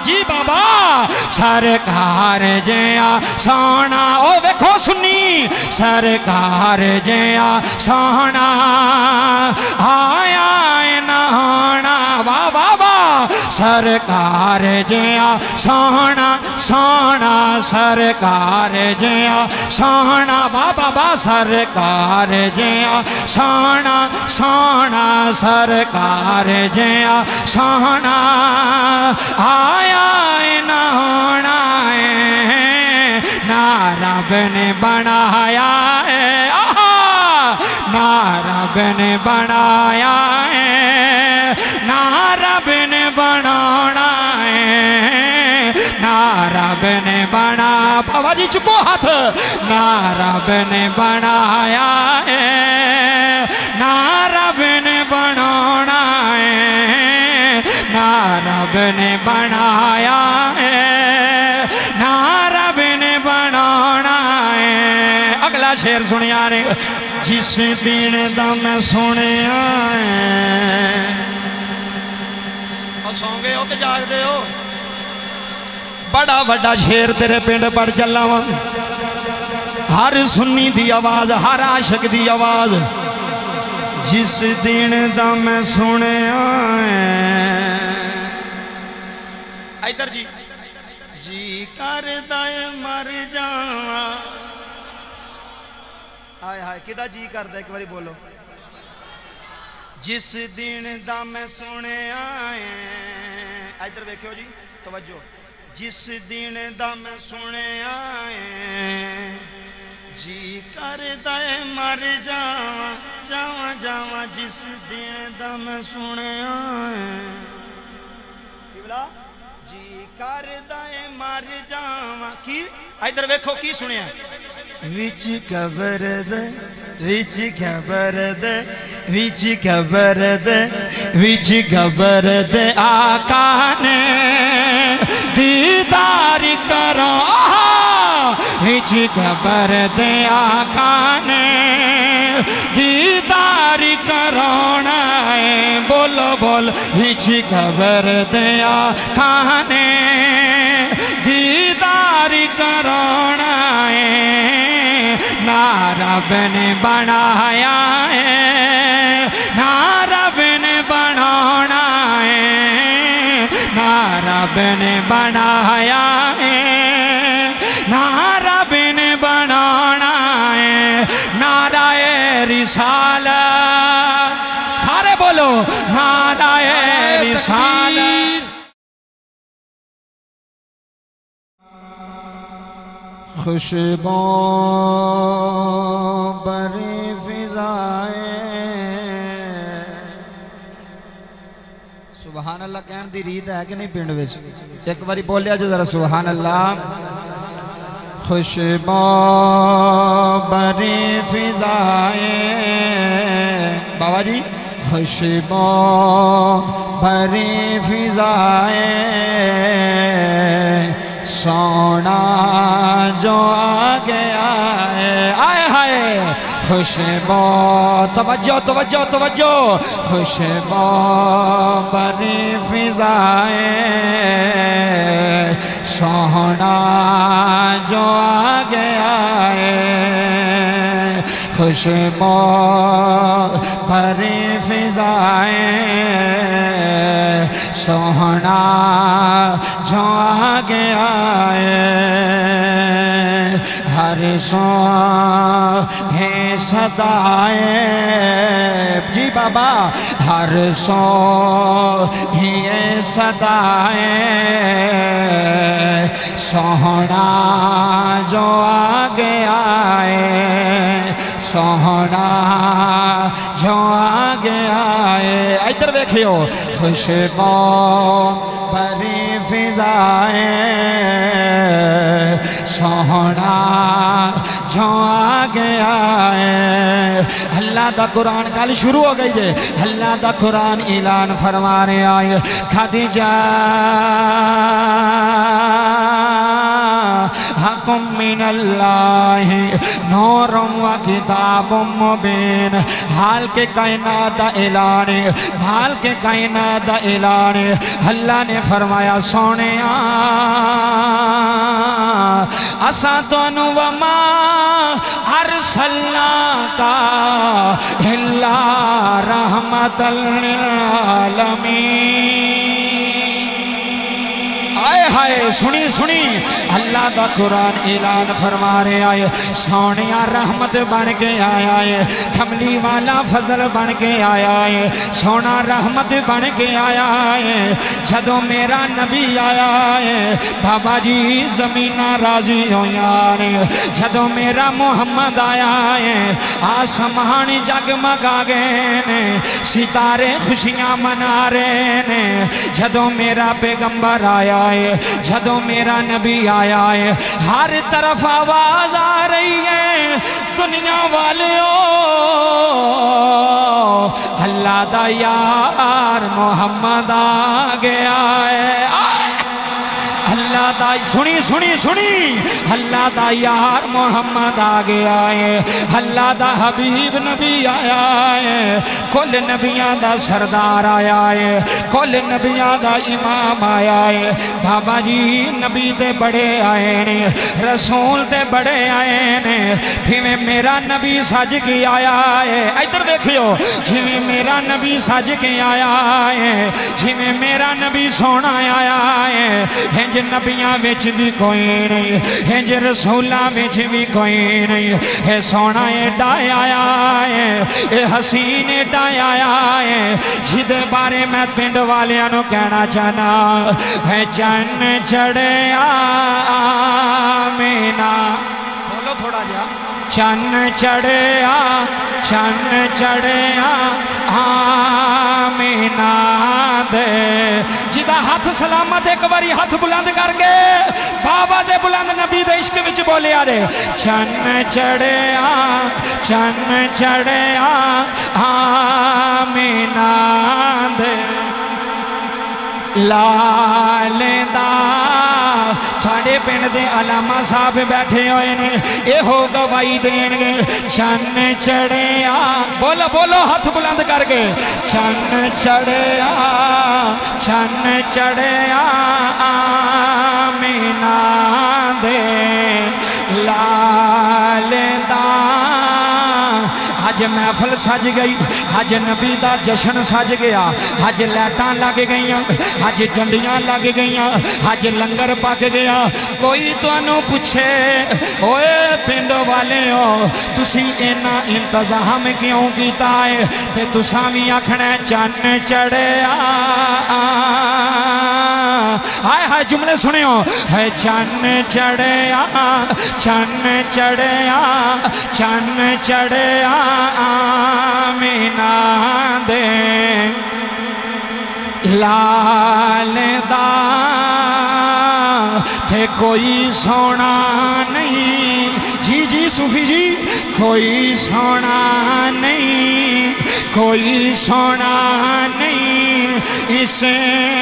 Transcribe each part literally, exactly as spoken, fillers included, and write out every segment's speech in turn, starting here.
جی بابا سرکار جیا سونا او ویکھو سنی سرکار جیا سونا آیا نہانا واہ واہ واہ سرکار جیا سونا سونا سرکار جیا سونا واہ بابا سرکار جیا سونا سونا سرکار جیا سونا آیا نہانا نہ رب نے بنایا ہے نہ رب نے بنایا ہے نہ رب نے بنانا ہے نہ رب نے بنا بابا جی چکو ہاتھ نہ رب نے بنایا ہے نہ رب نے بنانا ہے نہ رب نے بنایا ہے نہ رب نے بنانا ہے اگلا شعر سنیا نے جس دن دا میں سنیا ہے اور سونگے ہو کہ جاگ دے ہو بڑا بڑا شعر تیرے پنڈ پڑھ چلا وا ہر سنی دی آواز ہر عاشق دی آواز جس دن دا میں سنیا ہے ادھر جی جی کر دائے مر جاواں آئے آئے کدھا جی کر دے ایک باری بولو جس دن دا میں سنے آئے ادھر دیکھو جی توجہ جس دن دا میں سنے آئے جی کر دائے مر جاواں جاواں جاواں جس دن دا میں سنے آئے جی کر دائے مر جاواں کی ادھر دیکھو کی سنے آئے وچ قبر دے وچ قبر دے وچ قبر دے وچ قبر دے آقا نے دیدار کرو وچ قبر دے آقا نے دیدار کرونا ہے بولو بول وچ قبر دے آقا نے دیدار کرونا ہے نہ رب نے بنایا ہے نہ رب نے بنانا ہے نہ رب نے بنایا ہے نہ رب نے بنانا ہے نعرہ رسالت سارے بولو نعرہ رسالت خوشبو بری فضائیں سبحان اللہ کہن دی ریت ہے کہ نہیں پنڈ وچ ایک باری بولیا جو ذرا سبحان اللہ خوشبو بری فضائیں بابا جی خوشبو بری فضائیں سونا جو آگے آئے آئے آئے خوشبو توجہ توجہ توجہ خوشبو بری فضائیں سونا جو آگے آئے خوشبو بری فضائیں سونا جو آگے آئے ہر سو ہے صدائیں جی بابا ہر سو ہے صدائیں سونا جو آگے آئے سونا جو آگے آئے ادھر دیکھیو خوشبو بری فضائیں سونا جو آگے آئے اللہ دا قرآن کل شروع ہو گئی جے اللہ دا قرآن اعلان فرمانے آئے خدیجہ حق من اللہ نور و کتاب مبین حال کے کائنات دا اعلان حال کے کائنات دا اعلان اللہ نے فرمایا سونے اسا تونو وما ارسلنا کا الا رحمت للعالمین آئے ہائے سنی سنی اللہ دا قرآن اعلان فرما رہے آئے سونیا رحمت بن کے آیا ہے کملی والا فضل بن کے آیا ہے سونا رحمت بن کے آیا ہے جدو میرا نبی آیا ہے بابا جی زمینہ راضی ہویا نے جدو میرا محمد آیا ہے آسمان جگمگ آگے نے ستارے خوشیاں منا رہے نے جدو میرا پیغمبر آیا ہے جدو میرا نبی آیا ہے ہر طرف آواز آ رہی ہے دنیا والیوں اللہ دا یار محمد آ گیا ہے اللہ دا سنی سنی سنی اللہ دا یار محمد آ گیا ہے اللہ دا حبیب نبی آیا ہے کل نبیاں دا سردار آیا ہے کل نبیاں دا امام آیا ہے بابا جی نبی دے بڑے آئے نے رسول دے بڑے آئے نے پھر میں میرا نبی سج کے آیا ہے ادھر دیکھو جی میں میرا نبی سج کے آیا ہے جی میں میرا نبی سونا آیا ہے ہنج نبیاں وچ بھی کوئی نہیں ہنج رسولاں وچ بھی کوئی نہیں ہے سونا ایڈا آیا ہے اے حسین ایڈا آیا ہے جد بارے میں پنڈ والیاں نو کہنا چاہنا ہے چن چڑھے آمینہ بولو تھوڑا جا چن چڑھے آ چن چڑھے آمینہ دے جدہ ہاتھ سلامت ایک باری ہاتھ بلند کر کے بابا دے بلند نبی دے عشق وچ بولے آ رہے چن چڑھے آ چن چڑھے آمینہ دے لال دا تھوڑے پنڈ دے علامہ صاحب بیٹھے ہوئے نے اے ہو گواہی دین گے چن چڑھے آ بولو بولو ہاتھ بلند کر کے چن چڑھے آ چن چڑھے آمینہ دے لال دا آج محفل سج گئی آج نبی دا جشن سج گیا آج لیٹاں لگ گئیاں آج جنڈیاں لگ گئیاں آج لنگر پک گیا کوئی تو انہوں پوچھے اوے پنڈو والے ہو تسی اینا انتظام کیوں کیتا ہے تے تساں بھی آکھنا چن چڑھے آئے ہائے جملے سنے ہو ہے چن چڑھے چن چڑھے چن چڑھے آمینہ دے لال دا تھے کوئی سونا نہیں جی جی صوفی جی کوئی سونا نہیں کوئی سونا نہیں اسے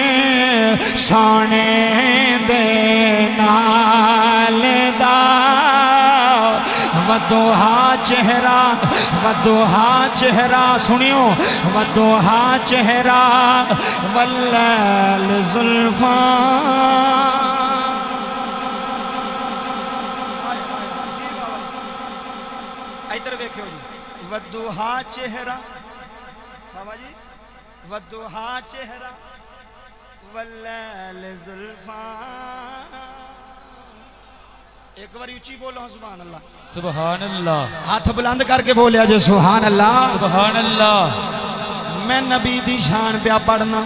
سونے دے نال دا ودوہا چہرہ ودوہا چہرہ سنیو ودوہا چہرہ واللیل زلفاں ایتر بیکھو جی ودوہا چہرہ بابا جی ودوہا چہرہ واللیل زلفاں ایک بار اچھی بولو سبحان اللہ سبحان اللہ ہاتھ بلند کر کے بولیا جو سبحان اللہ سبحان اللہ میں نبی دی شان پیا پڑھنا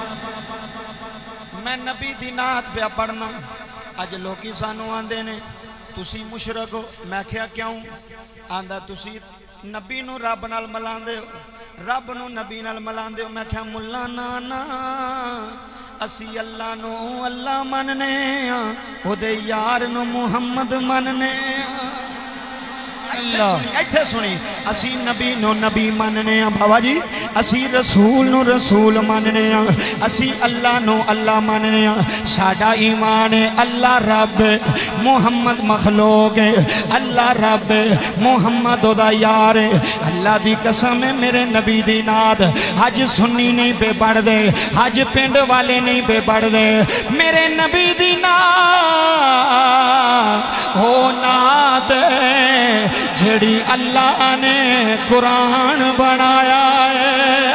میں نبی دی نعت پیا پڑھنا اج لوکی سانو آندے نے تسی مشرک ہو میں کیا کیوں آندہ تسی نبی نو رب نال ملاندے ہو رب نو نبی نال ملاندے ہو میں کیا ملا نانا اسی اللہ نو اللہ مننے او دے یار نو محمد مننے ایتھے سنی اسی نبی نو نبی ماننے ہیں بابا جی اسی رسول نو رسول ماننے ہیں اسی اللہ نو اللہ ماننے ہیں ساڈا ایمان ہے اللہ رب محمد مخلوق ہے اللہ رب محمد دا یار ہے اللہ دی قسم ہے میرے نبی دی ناد حج سنی نہیں بے پڑھ دے حج پنڈ والے نہیں بے پڑھ دے میرے نبی دی ناد ہو ناد جڑی اللہ نے قرآن بنایا ہے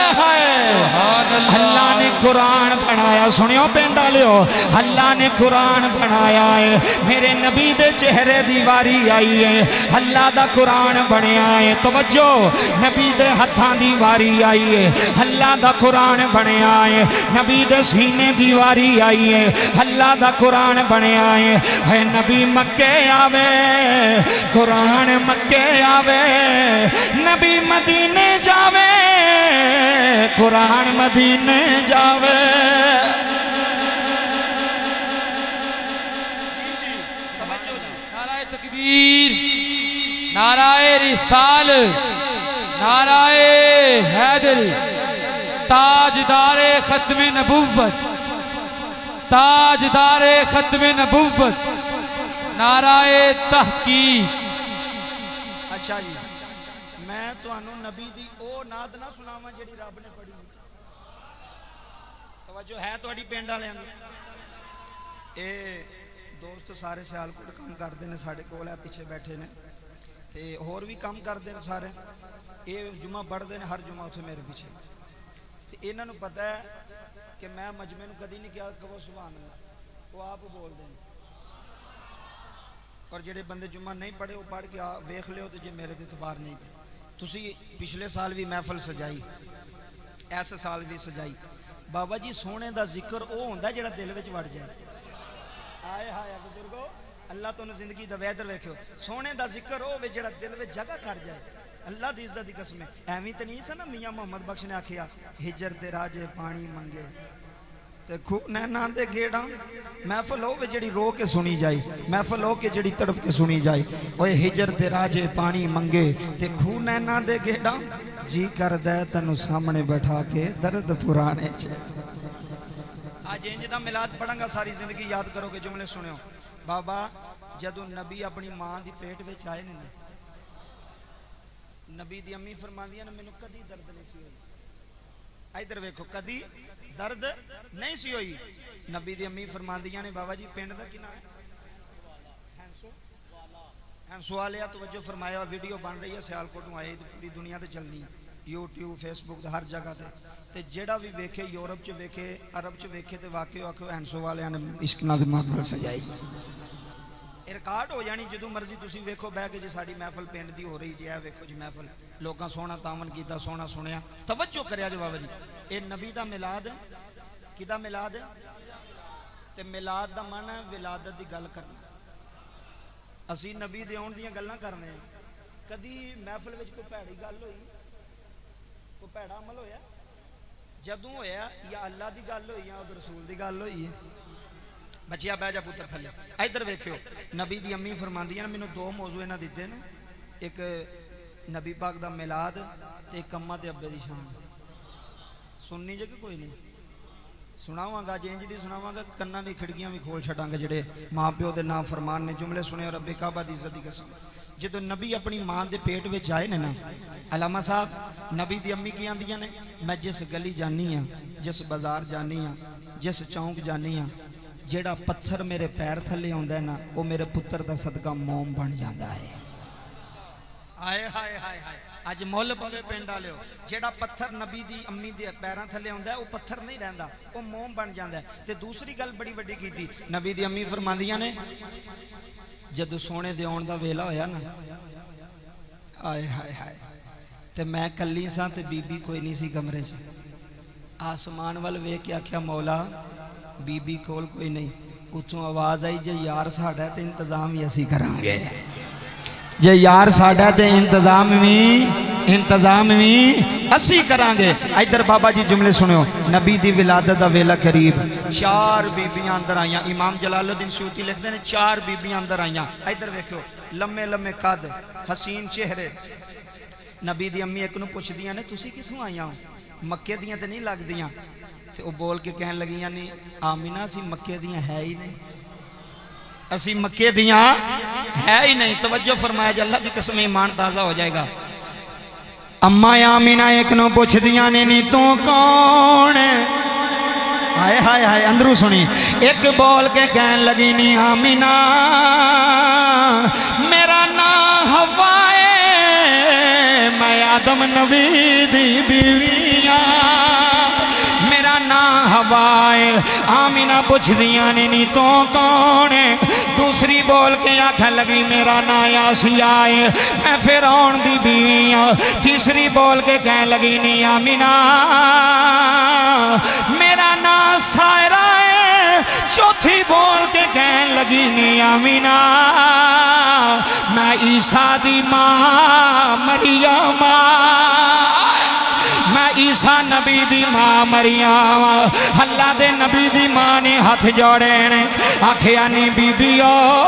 اللہ نے قرآن بنایا سنیو پینڈا لیو اللہ نے قرآن بنایا ہے میرے نبی دے چہرے دیواری آئی ہے اللہ دا قرآن بنیا ہے توجہ نبی دے ہتھاں دیواری آئی ہے اللہ دا قرآن بنیا ہے نبی دے سینے دیواری آئی ہے اللہ دا قرآن بنیا ہے ہے نبی مکے آوے قرآن مکے آوے نبی مدینے جاوے قرآن مدینے جاوے نعرہ تکبیر نعرہ رسال نعرہ حیدر تاجدار ختم نبوت تاجدار ختم نبوت نعرہ تحقیق اچھا جی میں تو انہوں نبی دی او ناد نہ سناما جڑی رب نے پڑھی توجہ ہے تو اڈی پینڈا لے آنگی اے دوست سارے سیال کو کام کر دینے ساڑے کول ہے پیچھے بیٹھے نے تے اور بھی کام کر دینے سارے اے جمعہ بڑھ دینے ہر جمعہ اتھے میرے پیچھے تے انہوں نے پتا ہے کہ میں مجمع نو کدی نہیں کیا کہ وہ سبحان اللہ وہ آپ بول دیں اور جڑے بندے جمعہ نہیں پڑھے وہ پڑھ کے ویکھ لے ہو تو جے میرے دے اعتبار نہیں دے تسی پچھلے سال بھی محفل سجائی ایسے سال بھی سجائی بابا جی سونے دا ذکر او ہوندا جڑا دل وچ وڑ جائے آئے ہائے بزرگو اللہ تو نے زندگی دا ویدر ویکھو سونے دا ذکر او وے جڑا دل وچ جگہ کر جائے اللہ دی عزت دی قسم ہے ایویں تے نہیں سا نا میاں محمد بخش نے آکھیا ہجر تے راجے پانی منگے تے کھو نینا دے گیڑا محفل ہو وے جڑی رو کے سنی جائی محفل ہو کے جڑی تڑپ کے سنی جائی اوے ہجر تے راجے پانی منگے تے کھو نینا دے گیڑا جی کر دے تنو سامنے بیٹھا کے درد پرانے چھے آج انج دا ملاد پڑھاں گا ساری زندگی یاد کرو کہ جملے سنے ہو بابا جدو نبی اپنی ماں دی پیٹ وچ آئے نے نبی دی امی فرما دیا نا میں نے کدی درد نہیں سی ہوئی ادھر ویکھو کدی درد نہیں سی ہوئی نبی دی امی فرما دیا نے بابا جی پینڈ دا کی نام ہے ہنسو ہنسو آلیا توجہ فرمایا ویڈیو بن رہی ہے سیالکوٹوں آئے پوری دنیا تے چلنی ہے یوٹیوب فیس بک ہر جگہ تے تے جیڑا بھی ویکھے یورپ چ ویکھے عرب چ ویکھے تے واقعی واقعی ہنسو والے نے عشق نظمات ول سجائی ریکارڈ ہو جانی جدو مرضی تسی ویکھو بہ کے جی ساڈی محفل پینڈ دی ہو رہی جی ہے ویکھو جی محفل لوکاں سونا تاون کیتا سونا سنیا توجہ کریا جو بابا جی اے نبی دا میلاد کدا میلاد تے میلاد دا معنی ہے ولادت دی گل کرنا اسی نبی دے اون دیاں گلاں کرنے ہیں کدی محفل وچ کوئی بھڑی گل ہوئی کوئی بھڑا عمل ہویا جدوں ہویا یا اللہ دی گل ہوئی یا رسول دی گل ہوئی ہے بچیا بہ جا پتر تھلے ادھر ویکھو نبی دی امی فرماندیاں مینوں دو موضوع انہاں دتے نے ایک نبی پاک دا میلاد تے ایک اماں تے ابے دی شان سننی جے کہ کوئی نہیں سناواں گا جینج دی سناواں گا کناں دی کھڑکیاں بھی کھول چھڈاں گا جڑے ماں پیو دے نام فرمان نے جملے سنے اور رب کعبہ دی عزت دی قسم جدو نبی اپنی ماں دے پیٹ وچ آئے نے نا علامہ صاحب نبی دی امی کی آندیاں نے میں جس گلی جانی ہاں جس بازار جانی ہاں جس چونک جانی ہاں جیڑا پتھر میرے پیر تھلے ہوندا ہے نا وہ میرے پتر دا صدقہ موم بن جاندا ہے آئے ہائے ہائے ہائے اج مول پوے پنڈ والےو جیڑا پتھر نبی دی امی دے پیراں تھلے ہوندا ہے وہ پتھر نہیں رہندا وہ موم بن جاندا ہے تے دوسری گل بڑی وڈی کیتی نبی دی امی فرماندیاں نے جدو سونے دے اون دا ویلا ہویا نا آئے ہائے ہائے تے میں کلی ساں تے بی بی کوئی نہیں سی کمرے چ آسمان وال ویکھ کے آکھیا مولا بی بی کول کوئی نہیں اتھوں آواز آئی جے یار ساڈا تے انتظام ہی اسی کران گے جے یار ساڈا تے انتظام بھی انتظام بھی اسی کرانگے. ادھر بابا جی جملے سنو. نبی دی ولادت دا ویلا قریب چار بیبیاں اندر آئیاں. امام جلال الدین سیوطی لکھتے ہیں چار بیبیاں اندر آئیاں. ادھر دیکھو لمے لمے قد حسین چہرے. نبی دی امی ایک نو پوچھ دیاں نے تسی کتھوں آئیاں ہو؟ مکے دیاں تے نہیں لگ دیاں. تے وہ بول کے کہن لگیاں نہیں آمینہ سی مکے دیاں ہے ہی نہیں, اسی مکے دیاں ہے ہی نہیں. توجہ فرمایا جا اللہ کی قسم ایمان تازہ ہو جائے گا. اماں آمینہ ایک نو پوچھ دیاں نے نہیں تو کون ہے؟ ہائے ہائے ہائے اندرو سنی. ایک بول کے کہن لگی نہیں آمینہ میرا نام حوا ہے, میں آدم نبی دی بیویاں, میرا نام حوا ہے. آمینہ پوچھ دیاں نے نہیں تو کون ہے؟ دوسری بول کے آکھا لگی میرا نام آسیہ ہے, میں فرعون دی بیویاں. تیسری بول کے کہن لگی نہیں آمینہ میرا نام سائرہ ہے. چوتھی بول کے کہن لگی نہیں آمینہ میں عیسیٰ دی ماں مریم, میں عیسیٰ نبی دی ماں مریم. اللہ دے نبی دی ماں نے ہاتھ جوڑے نے آکھیا نہیں بی بیو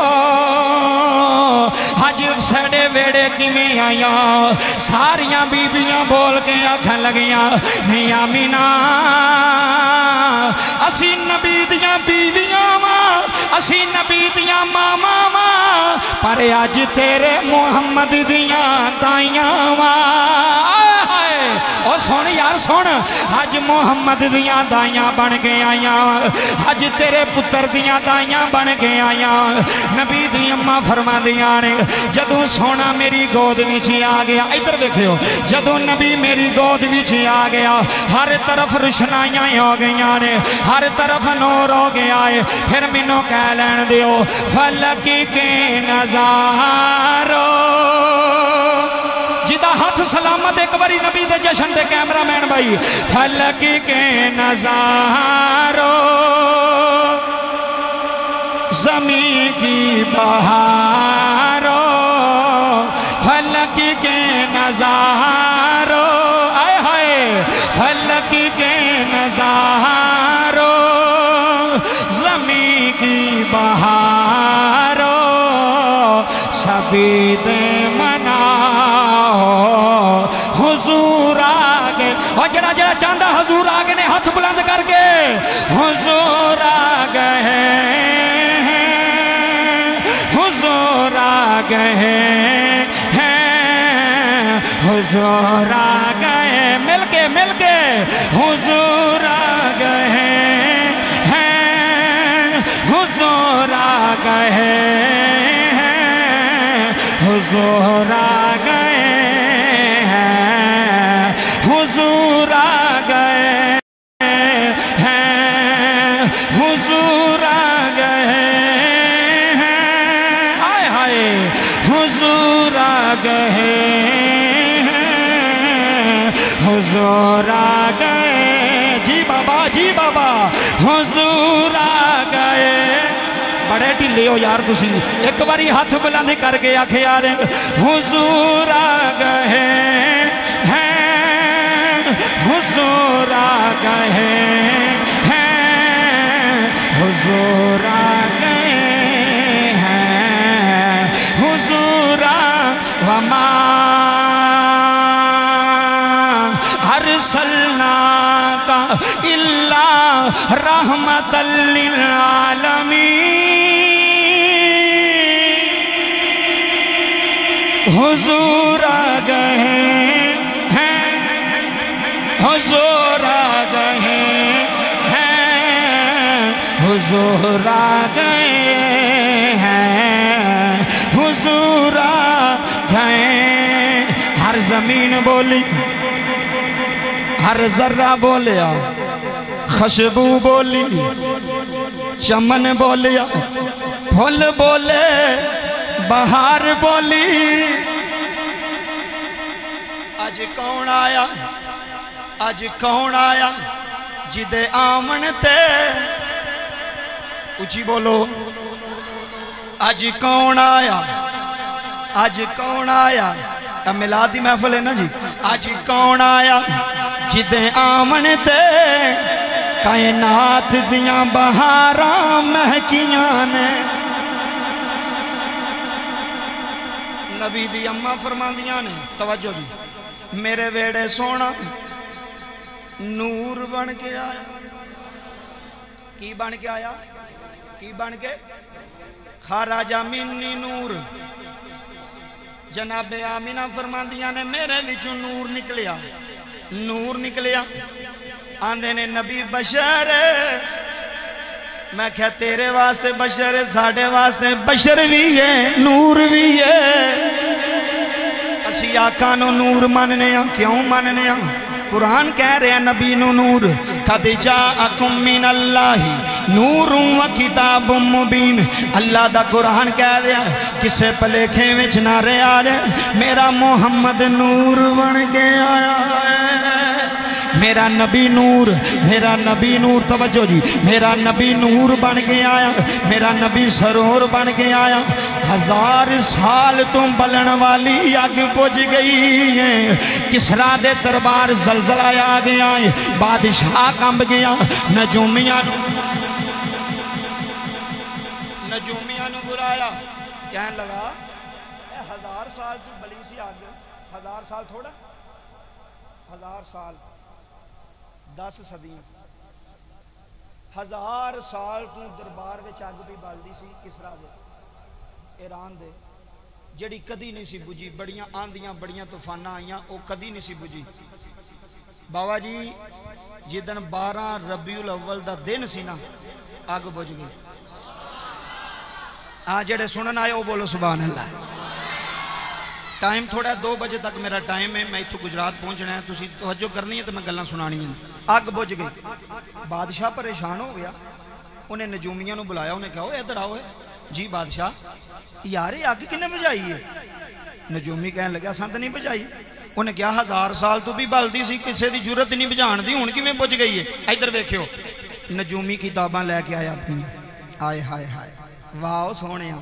حج سڑے ویڑے کی میں آیا. ساریاں بی بیاں بول کے آکھن لگیاں نہیں آمینہ اسی نبی دیاں بی بیاں ماں, اسی نبی دیاں ماں ماں ماں, پر آج تیرے محمد دیاں دائیاں ماں. او سن یار سن, آج محمد دیاں دائیاں بن کے آیاں, آج تیرے پتر دیاں دائیاں بن کے آیاں. نبی دی اماں فرما دیاں نے جدوں سونا میری گود وچ آ گیا. ادھر دیکھو جدوں نبی میری گود وچ آ گیا ہر طرف روشنائیاں ہو گئیاں نے, ہر طرف نور ہو گیا ہے. پھر مینوں کہہ لین دیو فلک کے نظارو جدا ہاتھ سلامت ایک باری نبی دے جشن دے کیمرہ مین بھائی. فلک کے نظارو زمین کی بہارو, فلک کے نظارو آئے ہائے فلک کے نظارو زمین کی بہارو سبید مناؤ حضور آگے. اور جڑا جڑا چاندہ حضور آگے نے ہاتھ بلند کر کے حضور آگے حضور آگے حضور آگے مل کے مل کے حضور آگے حضور آگے حضور آگے حضور آگئے ہیں حضور آگئے ہیں آئے ہائے حضور آگئے ہیں حضور آگئے. جی بابا جی بابا حضور آگئے. بڑے ٹھلے ہو یار تسی, ایک باری ہاتھ بلند کر کے آکھے یار حضور آگئے ہیں حضور آگئے ہیں حضور آگئے ہیں حضور وما ارسلناک الا رحمت للعالمین. حضور آگئے ہیں حضور آگئے ہیں حضور آگئے ہیں حضور آگئے. ہر زمین بولی ہر ذرہ بولیا, خوشبو بولی چمن بولیا, پھول بولے بہار بولی. اج کون آیا اج کون آیا جدے آمن تے اچھی بولو اج کون آیا اج کون آیا. میلاد دی محفل ہے نا جی, اج کون آیا جدے آمن تے کائنات دیاں بہاراں مہکیاں نے نبی دی اماں فرماندیاں نے توجہ جی میرے ویڑے سونا نور بن کے آیا کی بن کے آیا کی بن کے خراج منی نور جناب آمینہ فرماندیاں نے میرے وچوں نور نکلیا نور نکلیا آندے نے نبی بشر میں کہا تیرے واسطے بشر ہے ساڑھے واسطے بشر بھی ہے نور بھی ہے اسی آقا نو نور مننے ہیں کیوں مننے ہیں قرآن کہہ رہے ہیں نبی نو نور قد جاءکم من اللہ نور و کتاب مبین اللہ دا قرآن کہہ رہے ہیں کسے پلیکھے وچ نہ رہے آ رہے میرا محمد نور بن کے آیا ہے میرا نبی نور میرا نبی نور توجہ جی میرا نبی نور بن کے آیا میرا نبی سرور بن کے آیا ہزار سال تو بلن والی آگ پوچھ گئی ہے کسرا دے دربار زلزلہ آ گیا ہے بادشاہ کمب گیا نجومیاں نجومیاں نو برایا کہنے لگا ہزار سال تو بلی سی آگ ہزار سال تھوڑا ہزار سال دس صدیاں ہزار سال تو دربار وچ اگ بھی بالدی سی کسرا دے ایران دے جڑی کدی نہیں سی بجھی بڑیاں آندیاں بڑیاں طوفاناں آئیاں او کدی نہیں سی بجھی بابا جی جدن بارہ ربیع الاول دا دن سی نا اگ بجھ گئی آ جڑے سنن آئے او بولو سبحان اللہ ٹائم تھوڑا دو بجے تک میرا ٹائم ہے میں اتھو گجرات پہنچنا ہے تسی توجہ کرنی ہے تو میں گلاں سنانی ہیں آگ بجھ گئی بادشاہ پریشان ہو گیا انہیں نجومیاں نو بلایا انہیں کہا اے ادھر آؤ ہے جی بادشاہ یار یہ آگ کنے بجائی ہے نجومی کہنے لگا سنت نہیں بجائی انہیں کہا ہزار سال تو بھی بلدی سی کسے دی جرت نہیں بجان دی ہن کیویں بجھ گئی ہے ادھر ویکھیو نجومی کتاباں لے کے آیا اپنی آئے ہائے ہائے واہ سونیا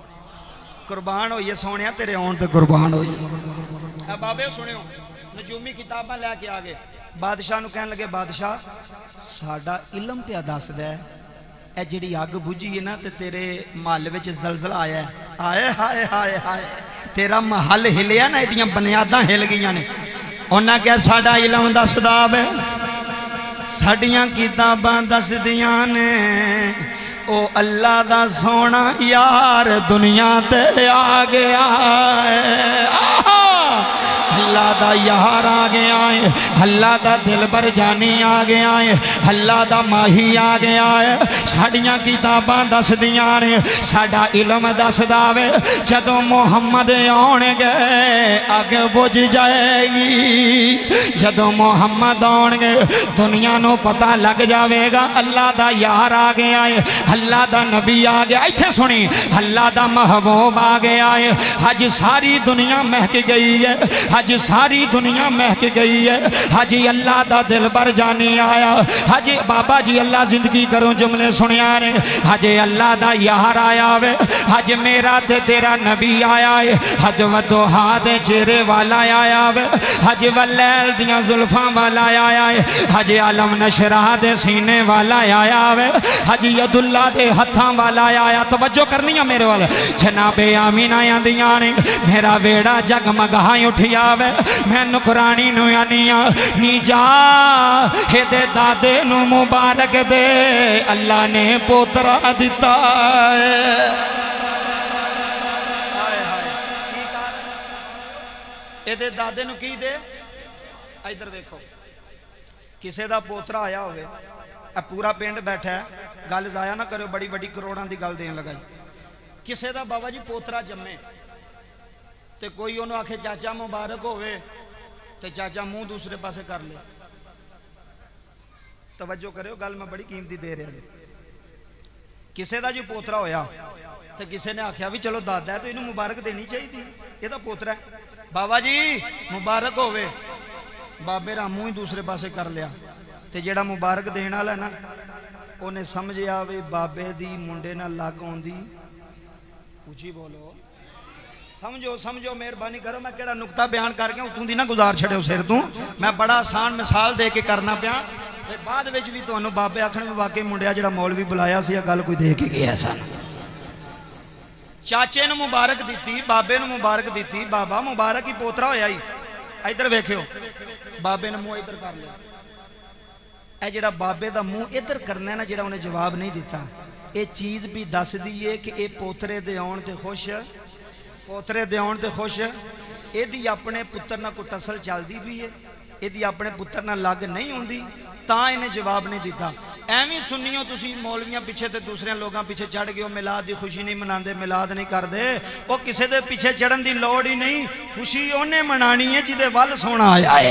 قربان ہوئی ہے سونیا تیرے آن تے قربان ہوئی ہے بابے سنے ہو نجومی کتاباں لے کے آگے بادشاہ نو کہنے لگے بادشاہ ساڑا علم پہ دس دے اے جڑی آگ بجھی ہے نا تے تیرے محل وچ زلزلہ آیا ہے آئے ہائے ہائے ہائے تیرا محل ہلیا نا ایدیاں بنیاداں ہل گئیاں نے انہاں کہا ساڑا علم دس داب ہے ساڑیاں کتاباں دس دیاں نے او اللہ دا سونا یار دنیا تے آ گیا ہے اللہ دا یار آ گیا ہے اللہ دا دل بر جانی آ گیا ہے اللہ دا ماہی آ گیا ہے ساڑیاں کتاباں دس دیاں نے ساڑا علم دس داوے جدو محمد آنے گئے آگے بجھ جائے گی جدو محمد آنے گئے دنیا نو پتہ لگ جاوے گا اللہ دا یار آ گیا ہے اللہ دا نبی آ گیا ایتھے سنی اللہ دا محبوب آ گیا ہے حج ساری دنیا مہک گئی ہے حج ساری دنیا مہک گئی ہے حجی اللہ دا دل بر جانی آیا حجی بابا جی اللہ زندگی کروں جملے سنیا نے حجی اللہ دا یار آیا وے حج میرا تے تیرا نبی آیا ہے حج ودوہا دے چہرے والا آیا وے حج واللیل دیاں زلفاں والا آیا ہے حج علم نشرہ دے سینے والا آیا وے حج ید اللہ دے ہتھاں والا آیا توجہ کرنی ہے میرے والا جناب آمین آیا دیاں نے میرا ویڑا جگمگاہیں اٹھیا وے میں نکرانی نو یعنی نی جا ہے دے دادے نو مبارک دے اللہ نے پوترا دیتا ہے اے دے دادے نو کی دے ادھر دیکھو کسے دا پوترا آیا ہوئے اب پورا پینڈ بیٹھا ہے گل ضائع نہ کرو بڑی بڑی کروڑاں دی گل دین لگائی کسے دا بابا جی پوترا جمے تے کوئی انہوں آکھے چاچا مبارک ہوئے تے چاچا منہ دوسرے پاسے کر لے توجہ کرے ہو گل میں بڑی قیمتی دے رہے ہیں کسے دا جو پوترا ہویا تے کسے نے آکھیا بھی چلو دادا ہے تو انہوں مبارک دینی چاہی تھی یہ دا پوترا ہے بابا جی مبارک ہوئے بابے راموں ہی دوسرے پاسے کر لیا تے جیڑا مبارک دینا لینا انہیں سمجھیا وے بابے دی منڈے نہ لاگ ہون دی اچھی بولو समझो समझो मेहरबानी करो मैं केड़ा नुकता बयान करके उतों दी ना गुजार छड़ियो सिर तू मैं बड़ा आसान मिसाल दे के करना पिया बाद विच भी तुहानू बाबे आखण में वाकई मुंडिया जिहड़ा मौलवी बुलाया सी गल कोई दे के गया सन चाचे नू मुबारक दी बाबे नू मुबारक दी बाबा मुबारक ही पोतरा होया ही इधर वेखियो बाबे ने मुंह इधर कर लिया ए जिहड़ा बाबे दा मुंह इधर करना है ना जिहड़ा उन्हें जवाब नहीं दिता ये चीज़ भी दस दी है कि ये पोतरे दे आउण ते खुश पोतरे दे आउण ते खुश इहदी अपने पुत्र नाल कोई टसल चलदी भी है इहदी अपने पुत्र नाल लग नहीं होंदी तां इन्हें जवाब नहीं दिता एवं सुनियो तुसी मौलवियां पिछे ते दूसरे लोगों पिछे चढ़ गए मिलाद की खुशी नहीं मनाते मिलाद नहीं करते वो किसी के पिछे चढ़न की लौड़ ही नहीं खुशी उन्हें मनानी है जिदे वल सोना आया है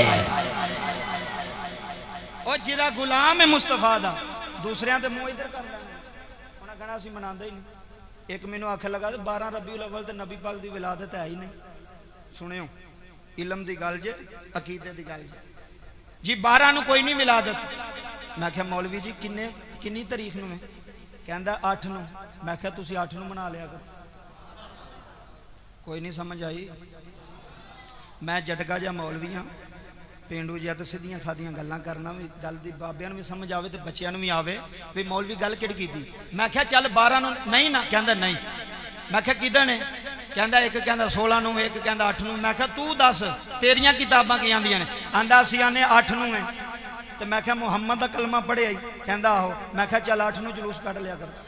और जिहड़ा गुलाम है मुस्तफा दा दूसरियां ते मुंह इधर कर लेना उन्हें कहना असीं मनांदे ही नहीं एक मैनू आख लगा तो बारह रबीउल अव्वल ते नबी पाक दी विलादत है ही नहीं सुनियो इलम दी गल जे अकीदे दी गल जे जी बारह नू कोई नहीं विलादत मैं क्या मौलवी जी किन्ने किन्नी तारीख नू है कहंदा अठ नू मैं क्या तुसी अठ नू मना लिया कर कोई नहीं समझ आई मैं जटका जा मौलवी हाँ पेंडू जिहा तो सीधियां सादियां गल्लां करना भी गल दी बाबियां नू भी समझ आवे ते बच्चियां नू भी आवे भी मौलवी गल किहड़ी कीती मैं क्या चल बारह नू नहीं ना कहंदा नहीं मैं क्या किदे ने कहंदा एक कहंदा सोलह नू एक कहंदा अठ नू मैं क्या तू दस तेरियां किताबां की आंदियां ने आंदा असीं आने अठ नू है तो मैं क्या मुहम्मद दा कलमा पढ़िया कहंदा आहो मैं क्या चल अठ नू जुलूस कढ़ लिया कर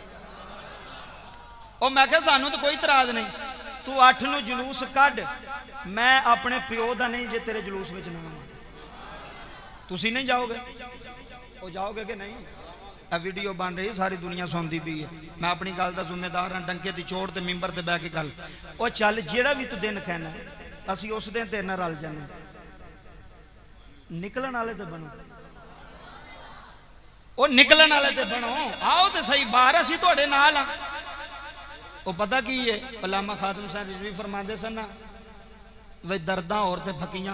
ओ मैं क्या सानू तो कोई इतराज नहीं तू अठ नू जुलूस कढ़ मैं अपने प्यो दा नहीं जे तेरे जुलूस विच ना आवां तुसी नहीं जाओगे ओ जाओगे कि नहीं आ वीडियो बन रही सारी दुनिया सुनती पी है मैं अपनी गल का जिम्मेदार हाँ डंके की चोट ते मिंबर ते बह के गल ओ चल जेड़ा भी तू दिन कहना असी उस दिन तेरे नाल रल जाने निकलन वाले ते बनो ओ निकलन वाले ते बनो आओ तो सही बाहर असी तुहाडे नाल आ ओ पता की है अल्लामा खातून साहब रिजवी फरमांदे सन ना वे दर्दां और ते फकीयां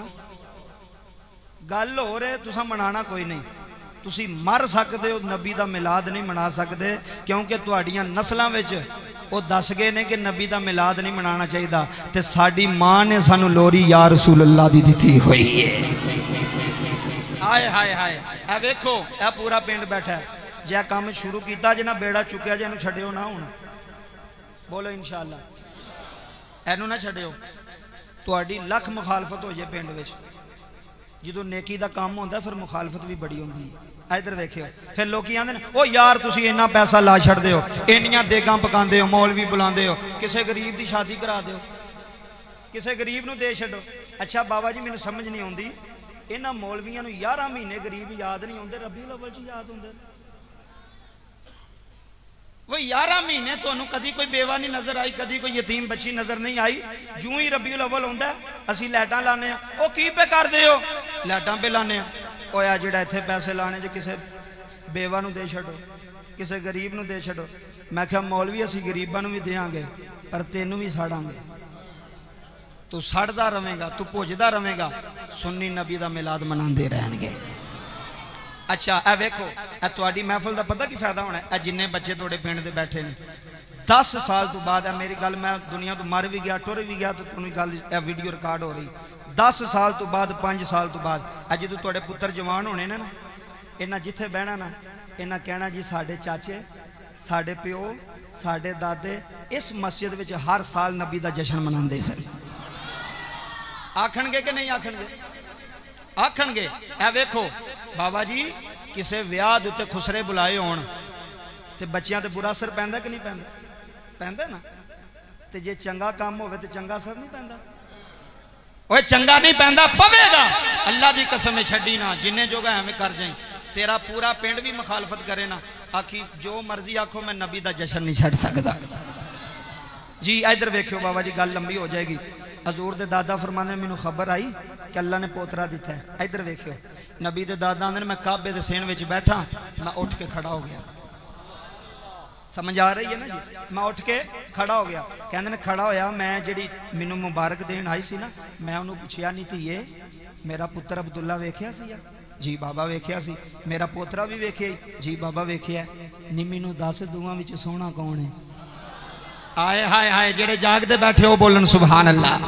गल हो रहे तुसा मनाना कोई नहीं तुसी मर सकते हो नबी दा मिलाद नहीं मना सकते क्योंकि तुहाडियां नस्लां विच वो दस गए ने कि नबी दा मिलाद नहीं मनाना चाहिए ते साडी मां ने सानू लोरी या रसूल अल्लाह दी दिती हुई है हाय हाय हाय ए वेखो ए पूरा पिंड बैठा है जे काम शुरू किया जे ना बेड़ा चुकया जे इहनू छड्डियो ना हुण बोलो इंशाअल्लाह इहनू ना छड्डियो तुहाडी लख मुखालफत हो जाए पिंड विच जो नेकी का काम होता फिर मुखालफत भी बड़ी होती है इधर वेखियो फिर लोग आते हैं ओ यार तुसी इन्ना पैसा ला छड़दे हो इन्नियां देगां पकांदे हो मौलवी बुलांदे हो किसी गरीब की शादी करा दो किसी गरीब नू दे छड्डो अच्छा बाबा जी मैनू समझ नहीं आती इन्हां मौलवियां नू ग्यारह महीने गरीब याद नहीं आते रबीउल अव्वल च याद होंदे वो ग्यारह महीने तुहानू कदी कोई बेवा नहीं नजर आई कदी कोई यतीम बच्ची नजर नहीं आई जूं ही रबीउल अव्वल होंदा असी लाइटां लाने ओ की पे करदे हो लाइटां पे लाने ओ आ जिहड़ा इत्थे पैसे लाने जे किसे बेवा नू दे छड्डो किसे गरीब नू दे छड्डो मैं क्या मौलवी असी गरीबां नू भी देंगे पर तेनू भी साड़ांगे तू सड़दा रवेगा तू भुजदा रवेगा सुन्नी नबी दा मिलाद मनांदे रहणगे अच्छा ए वेखो ए तुहाडी महफिल का पता की फायदा होना है जिन्ने बच्चे तुहाडे पिंड दे बैठे ने दस साल तो बाद मेरी गल मैं दुनिया तो मर भी गया टुर भी गया तो तुहानू गल ए वीडियो रिकॉर्ड हो रही दस साल तो बाद पांच साल तो बाद अज जो तुहाडे पुत्र जवान होने ने ना इन्हां जिथे बहना ना इन्हां कहना जी साडे चाचे साडे प्यो साडे दादे इस मस्जिद विच हर साल नबी दा जश्न मनांदे सन आखणगे कि नहीं आखणगे आखणगे ए वेखो बाबा जी किसी विआह दे उत्ते खुसरे बुलाए होण ते बच्चियां ते बुरा असर पैंदा कि नहीं पैंदा पैंदा ना ते जे चंगा काम होवे ते चंगा असर नहीं पैंदा ओए चंगा नहीं पैंदा पवेगा अल्लाह दी कसम छड्डी ना जिन्ने जोगा एवें कर जाई तेरा पूरा पिंड भी मुखालफत करे ना आखी जो मर्जी आखो मैं नबी दा जश्न नहीं छड़ सकदा जी इधर वेखियो बाबा जी गल लंबी हो जाएगी हजूर दे दादा फरमाने मैनू खबर आई कि अल्लाह ने पोतरा दिता है इधर वेखियो नबी दे दादा आंदे मैं काबे दे सेण विच बैठा मैं उठ के खड़ा हो गया समझ आ रही है ना जी मैं उठ के खड़ा हो गया कहंदे ने खड़ा होया मैं जिहड़ी मैनू मुबारक देन आई सी ना मैं उन्होंने पुछया नहीं धीए मेरा पुत्र अब्दुल्ला वेखिया सी जी बाबा वेखिया सी मेरा पोतरा भी वेखिया जी बाबा वेखिया नी मैनू दस दुआं विच सोहना कौन है آئے ہائے ہائے جڑے جاگ دے بیٹھے ہو بولن سبحان اللہ.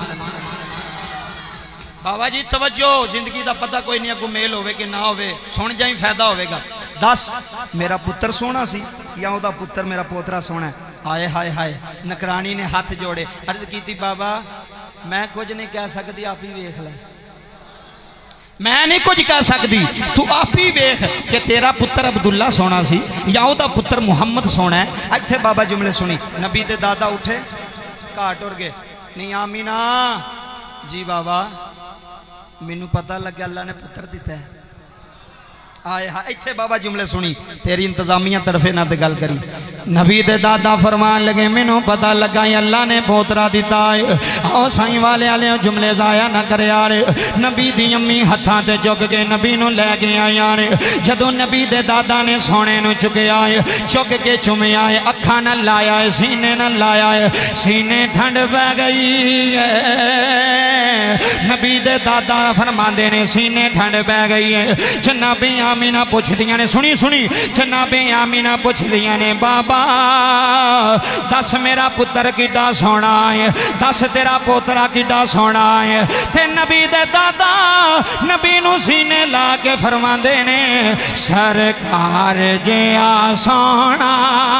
بابا جی توجہ زندگی دا پتہ کوئی نہیں اگو میل ہوئے کہ نہ ہوئے سن جائیں فائدہ ہوئے گا. دس میرا پتر سونا سی یا او دا پتر میرا پوترا سونا ہے. آئے ہائے ہائے نکرانی نے ہاتھ جوڑے عرض کی تھی بابا میں کچھ نہیں کہہ سکتی آپ ہی ویکھ لے. میں نہیں کچھ کہہ سکتی تو آپ ہی ویکھ کہ تیرا پتر عبداللہ سونا سی یا او دا پتر محمد سونا ہے. ایتھے بابا جملے سنی نبی دے دادا اٹھے کاٹ اور گئے نہیں آمینہ جی بابا مینوں پتہ لگا اللہ نے پتر دیتا ہے. آئے ہاں ایتھے بابا جملے سنی تیری انتظامیہ طرفے نہ دے گل کری. نبی دے دادا فرمان لگے مینوں پتہ لگا یا اللہ نے پوترا دیتا ہے. او سائیں والے والے جملے ضائع نہ کرے آرے. نبی دی امی ہتھاں تے چک کے نبی نو لے کے آئے آرے. جدو نبی دے دادا نے سونے نو چکے آئے چک کے چمے آئے اکھاں نہ لایا ہے سینے نہ لایا ہے سینے ٹھنڈ بہ گئی ہے. نبی دے دادا فرماندے نے سینے ٹھنڈ بہ گئی ہے. جناب آمینہ پوچھ دیا نے سنی سنی جناب آمینہ پوچھ دیا نے بابا دس میرا پتر کڈا سونا ہے دس تیرا پوترا کڈا سونا ہے. تے نبی دے دادا نبی نو سینے لا کے فرماندے نے سرکار جیا سونا.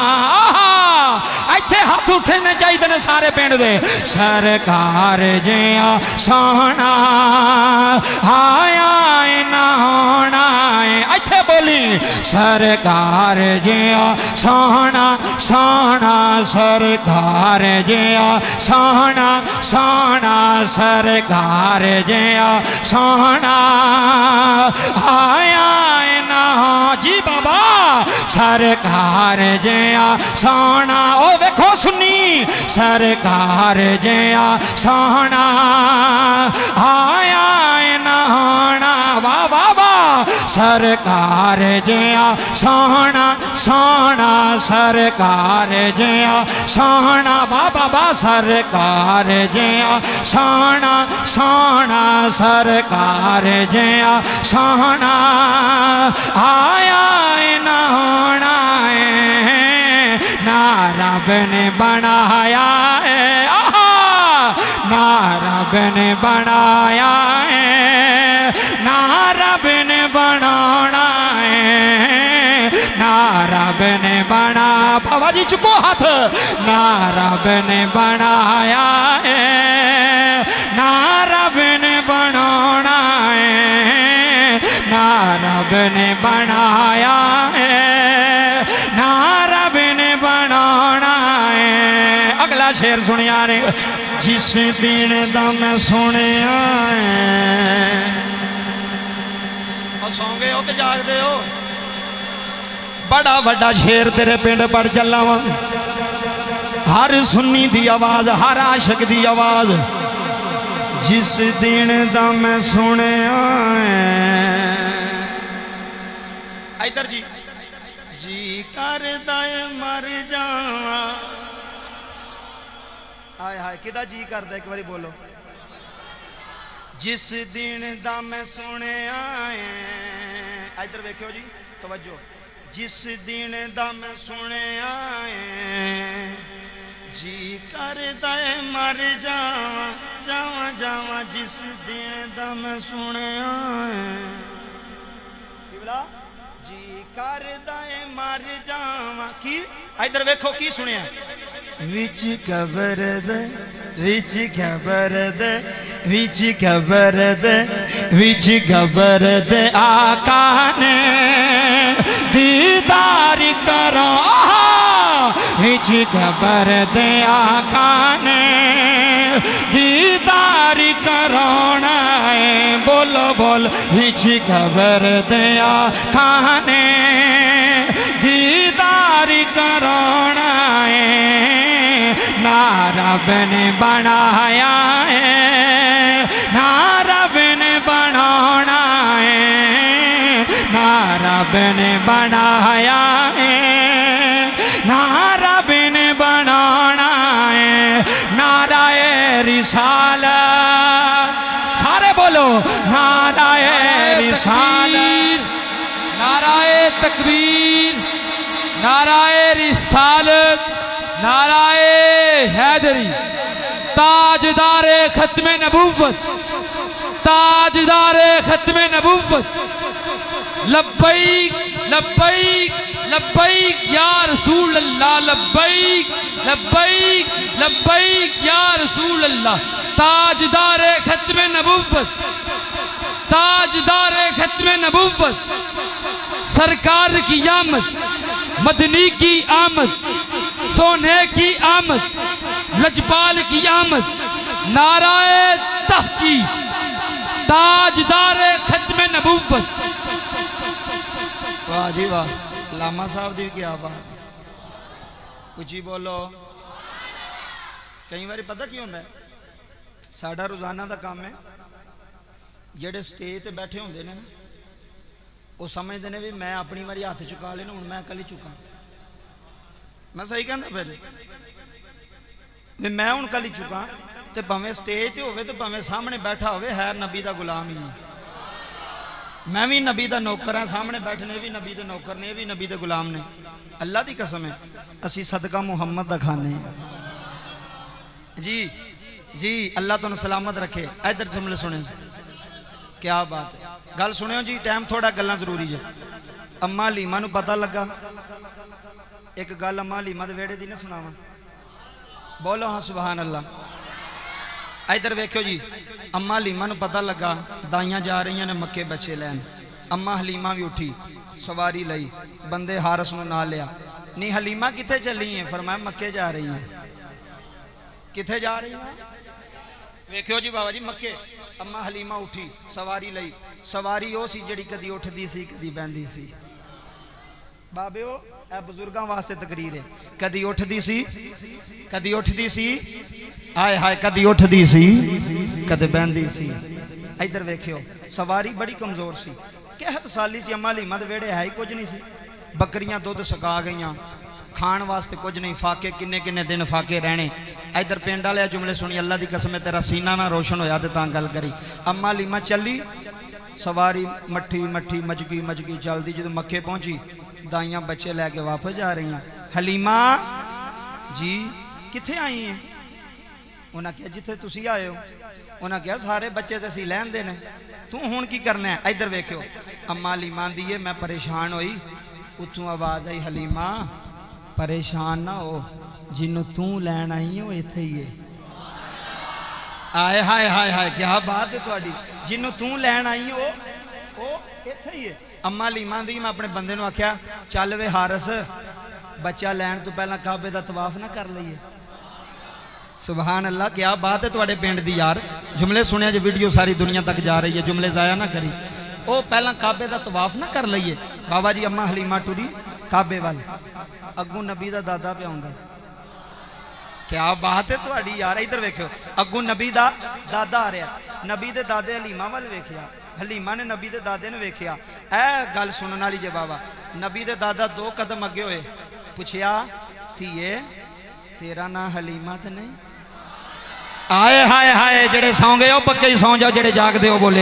ایتھے ہاتھ اٹھنے چاہیے نے سارے پینڈ دے سرکار جیا سونا آیا نہ ہونا ہے. ایتھے بولی سرکار جیا سونا سونا سرکار جیا سونا سونا سرکار جیا سونا آیا نہ ہو جی بابا سرکار جیا سونا. او دیکھو سنی سرکار جیا سونا آیا نہ ہونا. واہ واہ واہ سرکار جیا سونا سونا سرکار جیا سونا. واہ بابا سرکار جیا سونا سونا سرکار جیا سونا آیا نہ ہونا ہے نہ رب نے بنایا ہے نہ رب نے بنایا ہے نہ رب نے بنانا ہے نہ رب نے بنا. بابا جی چکو ہاتھ نہ رب نے بنایا ہے نہ رب نے بنانا ہے نہ رب نے بنایا ہے نہ رب نے بنانا ہے. اگلا شعر سنیا نے جس دن دا میں سنیا اور سو گئے ہو کہ جاگ دے ہو. بڑا وڈا شیر تیرے پنڈ پڑ چلا وا ہر سنی دی آواز ہر عاشق دی آواز جس دن دا میں سنیا ادھر جی جی کر دائے مر جاواں. آئے ہائے کدھا جی کر دے ایک باری بولو. جس دن دا میں سنے آئے ادھر دیکھو جی توجہ جس دن دا میں سنے آئے جی کر دے مر جاواں جاواں جاواں جس دن دا میں سنے آئے جی کر دے مر جاواں کی ادھر دیکھو کی سنیا وچ قبر دے وچ قبر دے وچ قبر دے وچ قبر دے آقا نے دیدار کرو وچ قبر دے آقا نے دیدار کرونا ہے. بولو بول وچ قبر دے آقا نے دیدار کرونا ہے نہ رب نے بنایا ہے نہ رب نے بنانا ہے نہ رب نے بنایا ہے نہ رب نے بنانا ہے. نعرہ رسالت سارے بولو نعرہ رسالت نعرہ تکبیر نعرہ رسالت नाराए हैदरी, ताजदारे खत्म नबूवत, ताजदारे खत्म नबूवत, लब्बैक लब्बैक लब्बैक या रसूल अल्लाह, लब्बैक लब्बैक लब्बैक या रसूल अल्लाह। ताजदारे खत्म नबूवत, ताजदारे खत्म नबूवत, सरकार की आमद, मदनी की आमद, सोने की आमद, लजपाल की आमद, नाराए तहकीक, ताजदारे खत्म नबूवत। वाह जी वाह, लामा साहब जी क्या बात, उची बोलो। कई बार पता की होता है, साडा रोजाना का काम है, जेडे स्टेज ते बैठे होंगे ने वो समझते हैं भी मैं अपनी बारी हाथ चुका लेना, हूँ मैं कल ही चुका। मैं सही कहना फिर भी मैं हूँ कल ही चुका, तो भावें स्टेज ते होवे तो भावें सामने बैठा होवे, है नबी का गुलाम ही है। मैं भी नबी का नौकर हाँ, सामने बैठने भी नबी के नौकर ने, भी नबी के गुलाम ने। अल्लाह की कसम है, असी सदका मुहम्मद का खाने जी जी। अल्लाह तुम सलामत रखे। इधर जुमले सुने, क्या बात है, गल सुनियो जी, टाइम थोड़ा गल्लां जरूरी है। अम्मा हलीमा नू पता लगा, एक गल अम्मा हलीमा दे वेड़े दी ना सुनावा, बोलो हाँ सुभान अल्लाह। इधर वेख्यो जी, अम्मा हलीमा नू पता लगा दाइयां जा रही ने मक्के बच्चे लैन। अम्मा हलीमा भी उठी, सवारी लई, बंदे हारस नू नाल लिया। नी हलीमा किथे चली है? फरमाया मक्के जा रही है। किथे जा रही है? वेख्यो जी बाबा जी मक्के। अम्मा हलीमा उठी, सवारी लई। सवारी वो सी जिहड़ी कदी उठदी सी कदी बहंदी सी। बाबे ओ ए बुजुर्गां वास्ते तकरीर है, कदी उठदी सी कदी उठदी सी, हाय हाय कदी उठदी सी कदी बहंदी सी। इधर वेख्यो, सवारी बड़ी कमजोर सी, कहत साली सी। अम्मा हलीमा दे वेड़े है ही कुछ नहीं सी, बकरियां दुध सका गईयां, खाण वास्ते कुछ नहीं, फाके किन्ने किन्ने दिन फाके रहने। इधर पिंड वाले जुमले सुनी, अल्लाह की कसम है तेरा सीना ना रोशन होया ते तां गल करी। अम्मा हलीमा चली, सवारी मट्ठी मट्ठी मजगी मजगी चलदी, जो मक्के पहुंची दाइयां बच्चे लैके वापस जा रही हैं। हलीमा जी किथे आई हैं? उन्हें कहा जिथे तुसी आए हो। उन्हें कहा सारे बच्चे तो असी लैन देने, तू हुण की करना है? इधर वेख्यो, अम्मा हलीमा दी है मैं परेशान होई, उतों आवाज आई हलीमा परेशान ना हो, जिन्नू तू लैन आई है वो इत्थे ही है। आए हाय हाय हाय क्या बात है तुहाडी, जिन्नू तू लैन आई है वो वो इत्थे ही है। अम्मा हलीमा दी मैं अपने बंदे नू आख्या चल वे हारस, बच्चा लैन तो पहला काबे दा तवाफ ना कर लईए। सुभान अल्लाह, क्या बात है तुहाडे पिंड दी यार। जुमले सुनिया जो वीडियो सारी दुनिया तक जा रही है, जुमले जाया ना करी। ओ पहला काबे दा तवाफ ना कर लईए। बाबा जी अम्मा हलीमा टुरी काबे वाल, अगू नबी दा दादा पे आउंदा। क्या बात है तुहाडी यार। इधर वेखियो, अगू नबी दा दादा आ रहा, नबी दे दादे हलीमा वाल वेखिया, हलीमा ने नबी दे दादे ने वेखिया। ऐ गल सुनने वाली जे बाबा। नबी दे दादा दो कदम अगे होए, पुछया धीए तेरा नाम हलीमा तो नहीं? आए हाय हाय, जेड़े सौ गए हो पक्के ही सौ जाओ, जेड़े जागदे हो बोले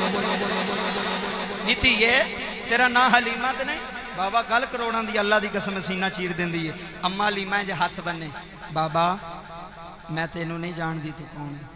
धीए तेरा नाम हलीमा तो नहीं? बाबा गल करोड़ों दी, अल्लाह दी कसम सीना चीर देंदी है। अम्मा हलीमा जे हाथ बन्ने, बाबा मैं तेनू नहीं जानदी तू कौन है,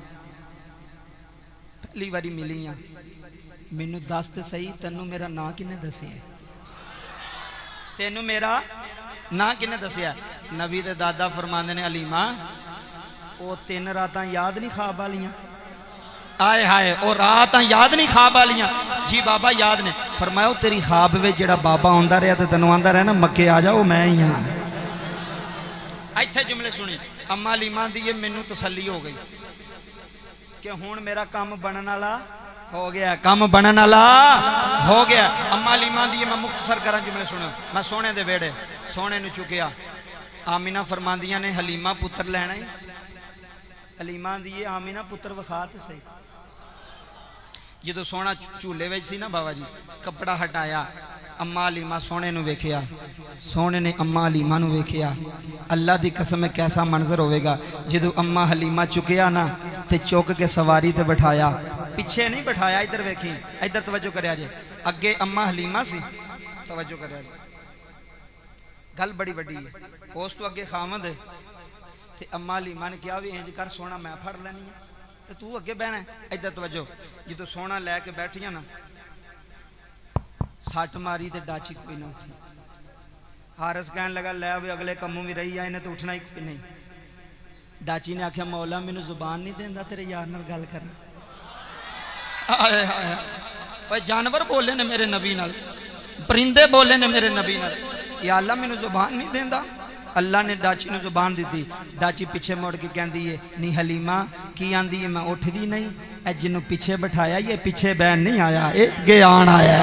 पहली बारी मिली हाँ, मैनू दस तो सही तेनू मेरा ना किने दसिया, तेनू मेरा ना किने दसिया? नबी दे दादा फरमांदे ने हलीमा वो तीन रातां याद नहीं ख्वाब वालियां? आए हाय, वो रात याद नहीं ख्वाब वालियां? जी बाबा याद ने। फरमाया तेरी ख्वाब में जेड़ा बाबा आंदा रहा तो तेन आंदा रहा ना मक्के आ जाओ मैं ही हाँ। इत्थे जुमले सुनी, अम्मा हलीमा दी ये मैनू तसल्ली हो गई कि हुण मेरा काम बनने वाला हो गया, काम बनने वाला हो गया। अम्मा हलीमा दी मैं मुख्तसर करा जुमले सुनो। मैं सोने दे वेड़े सोने नू चुकिया, आमीना फरमांदियां ने हलीमा पुत्र लैना ही। हलीमा दी आमीना पुत्र विखा ते सही। जो सोना झूले में सी ना बाबा जी, कपड़ा हटाया, अम्मा हलीमा सोने नू वेखिया, सोने ने अम्मा हलीमा नू वेखिया। अल्लाह दी कसम कैसा मंजर होवेगा जो अम्मा हलीमा चुकिया ना ते चुक के सवारी ते बिठाया, पिछे नहीं बिठाया। इधर वेखी, इधर तवज्जो करिया जे, अगे अम्मा हलीमा सी, तवज्जो करिया जे, गल बड़ी वड्डी है। اس تو اگے خامد ہے تے اما حلیمہ نے کیا بھی انج کر سونا میں پھڑ لینی ہے تے تو اگے بہنا ہے ادھر توجہ جدو سونا لے کے بیٹھیاں نا سٹ ماری تے ڈاچی کوئی نہ اٹھی حارس کہنے لگا لے بھی اگلے کموں بھی رہی آئے نے تو اٹھنا ہی کوئی نہیں ڈاچی نے آکھیا مولا میں نے زبان نہیں دیندہ تیرے یار نال گل کرنا آئے آئے آئے جانور بولے نے میرے نبی نال پرندے بولے نے میرے نبی نال یا اللہ میں نے زبان نہیں دیندہ اللہ نے ڈاچی نے زبان دی تھی ڈاچی پیچھے موڑ کے کہن دیئے نی حلیمہ کی آن دیئے میں اٹھ دی نہیں اے جنہوں پیچھے بٹھایا یہ پیچھے بین نہیں آیا ایک گے آن آیا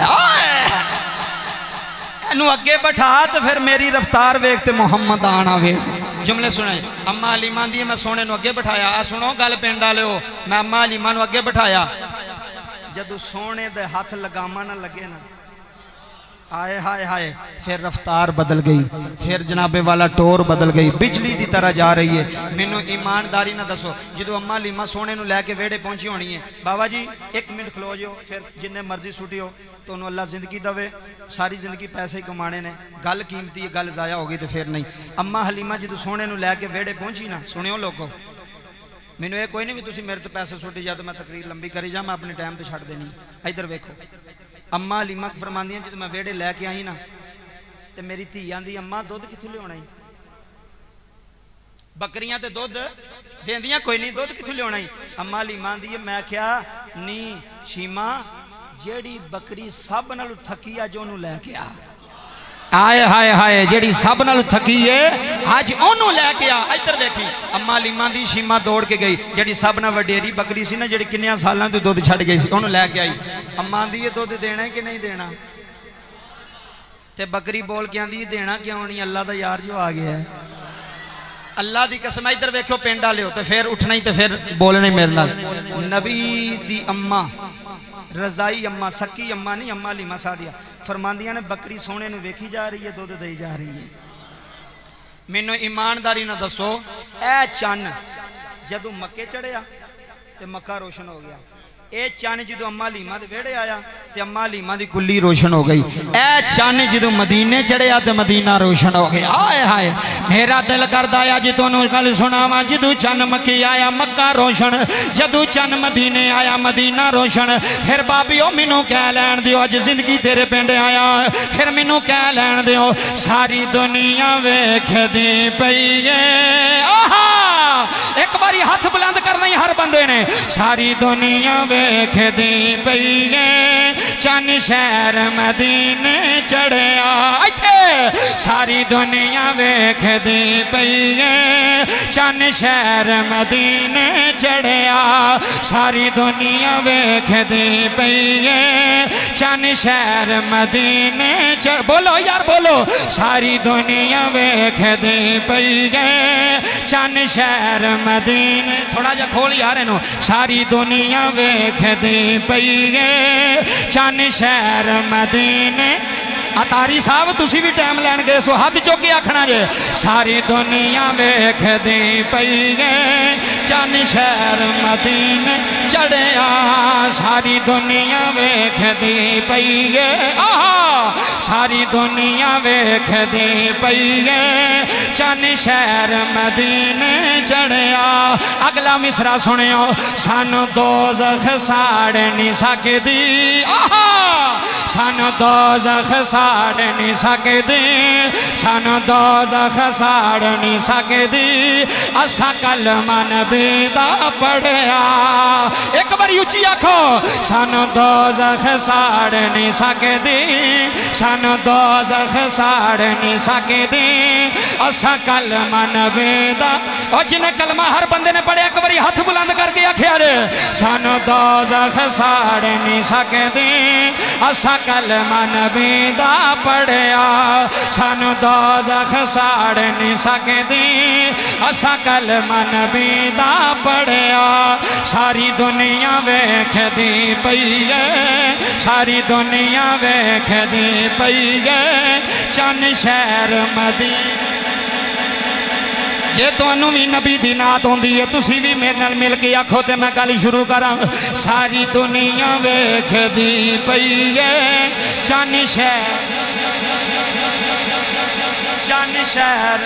انہوں اگے بٹھا تو پھر میری رفتار ویکتے محمد آنا ویکتے جملے سنیں اممہ حلیمہ دیئے میں سونے نو اگے بٹھایا آ سنو گل پین ڈالے ہو میں اممہ حلیمہ نو اگے بٹھایا جدو سونے دے ہاتھ لگاما نہ لگے نا آئے ہائے ہائے پھر رفتار بدل گئی پھر جناب والا ٹور بدل گئی بجلی دی طرح جا رہی ہے مینو ایمانداری نہ دسو جدو اممہ حلیمہ سونے نو لے کے ویڑے پہنچی ہونی ہے بابا جی ایک منٹ کھلو جو پھر جنہیں مرضی سوٹی ہو تو انہوں اللہ زندگی دوے ساری زندگی پیسے ہی کمانے نے گل قیمتی ہے گل ضائع ہوگی تو پھر نہیں اممہ حلیمہ جدو سونے نو لے کے ویڑے پہنچی نا سنیو لوگو مینو یہ کوئی نہیں بھی تسی میرے تو پیسے سوٹی جا تو میں تقریر لمبی کری جا میں اپنے ٹائم تو چھڑ دینی ادھر ویکھو اممہ حلیمہ فرماندی ہیں جدو میں ویڑے لے کے آئی نا تے میری تھی آندی اممہ دودھ کتھوں لے ہونا ہی بکریاں تے دودھ دیندیاں کوئی نہیں دودھ کتھوں لے ہونا ہی اممہ حلیمہ آندی ہے میں کیا نی شیمہ جیڑی بکری سب نالو تھکی آج انہوں لے کے آ آئے ہائے ہائے جیڑی سب نالو تھکی ہے آج انہوں لے کے آ ادھر دیکھی اممہ حلیمہ دی شیمہ دوڑ کے گئی جیڑی سب نہ وڈیری بکری سی نا جیڑی کنیاں سالاں تو دودھ چھڑ گئی سی انہوں لے کے آئی اممہ دی یہ دودھ دینا ہے کہ نہیں دینا تے بکری بول کے آندی دینا کیوں نہیں اللہ دا یار جو آ گیا ہے اللہ دی قسم ادھر ویکھو پینڈا لے ہو تے پھر اٹھنا ہی تے پھر بولنے میرے نال نبی دی اممہ رضائی اممہ سکی اممہ نہیں اممہ حلیمہ سعدیہ فرماندیاں نے بکری سونے نے ویکھی جا رہی ہے دودھ دے جا رہی ہے مینوں ایمانداری نہ دسو اے چن جدو مکے چڑھیا تے مکہ روشن ہو گیا اے چن جدو اممہ حلیمہ دے ویڑے آیا تے اممہ حلیمہ دی کلی روشن ہو گئی اے چن جدو مدینے چڑھیا تے مدینہ روشن ہو گیا آئے ہائے میرا دل کرد آیا جدو نو کل سناوا جدو چن مکی آیا مکہ روشن جدو چن مدینے آیا مدینہ روشن پھر بابیو مینوں کہہ لین دیو اج زندگی تیرے پینڈے آیا پھر مینوں کہہ لین دیو ساری دنیا ویکھ دی پئیے آہا ایک باری ہاتھ بلند کرنا ہی ہر بندے نے ساری دنیا ویکھ دی پئیے چن شہر مدینے چڑھیا ایتھے ساری دنیا ویکھ دی پئیے چن شہر مدینے چڑھیا ساری دنیا ویکھ دی پئیے چن شہر مدینے چڑھ بولو یار بولو ساری دنیا ویکھ دی پئیے چن شہر مدینے تھوڑا جا کھول یار انہوں ساری دنیا ویکھ دی پئیے چن شہر مدینے اتاری صاحب تسی بھی ٹائم لین گئے سو ہاتھ چوکے آکھنا جے ساری دنیا ویکھ دی پئیے چن شہر مدینے چڑھیا ساری دنیا ویکھ دی پئیے آہا ساری دنیا ویکھ دی پئیے چن شہر مدینے چڑھیا اگلا مصرع سنیو سانو دوزخ ساڑ نہیں سکدی آہا سانو دوزخ ساڑ نہیں سکدی سانو دوزخ ساڑ نہیں سکدی اسا کلمہ نبی دا پڑھیا ایک بار اچھی آکھو سانو دوزخ ساڑ نہیں سکدی سانو دوزخ ساڑ نہیں سکدی اسا کلمہ نبی دا اور جنہیں کلمہ ہر بندے نے پڑھے ایک بار ہاتھ بلند کر کے آکھیا رے سانو دوزخ ساڑ نہیں سکدی اسا کلمہ نبی دا پڑھیا سانو دوزخ ساڑ نہیں سکدی اسا کلمہ نبی دا پڑھیا ساری دنیا ویکھ دی پئیے ساری دنیا ویکھ دی پئیے چن شہر مدینے جے تو انہوں بھی نبی دی نات ہوندی ہے تسی بھی میرے نال مل کے آکھو تے میں گل شروع کراں ساری دنیا ویکھ دی پئیے چن شہر چند شہر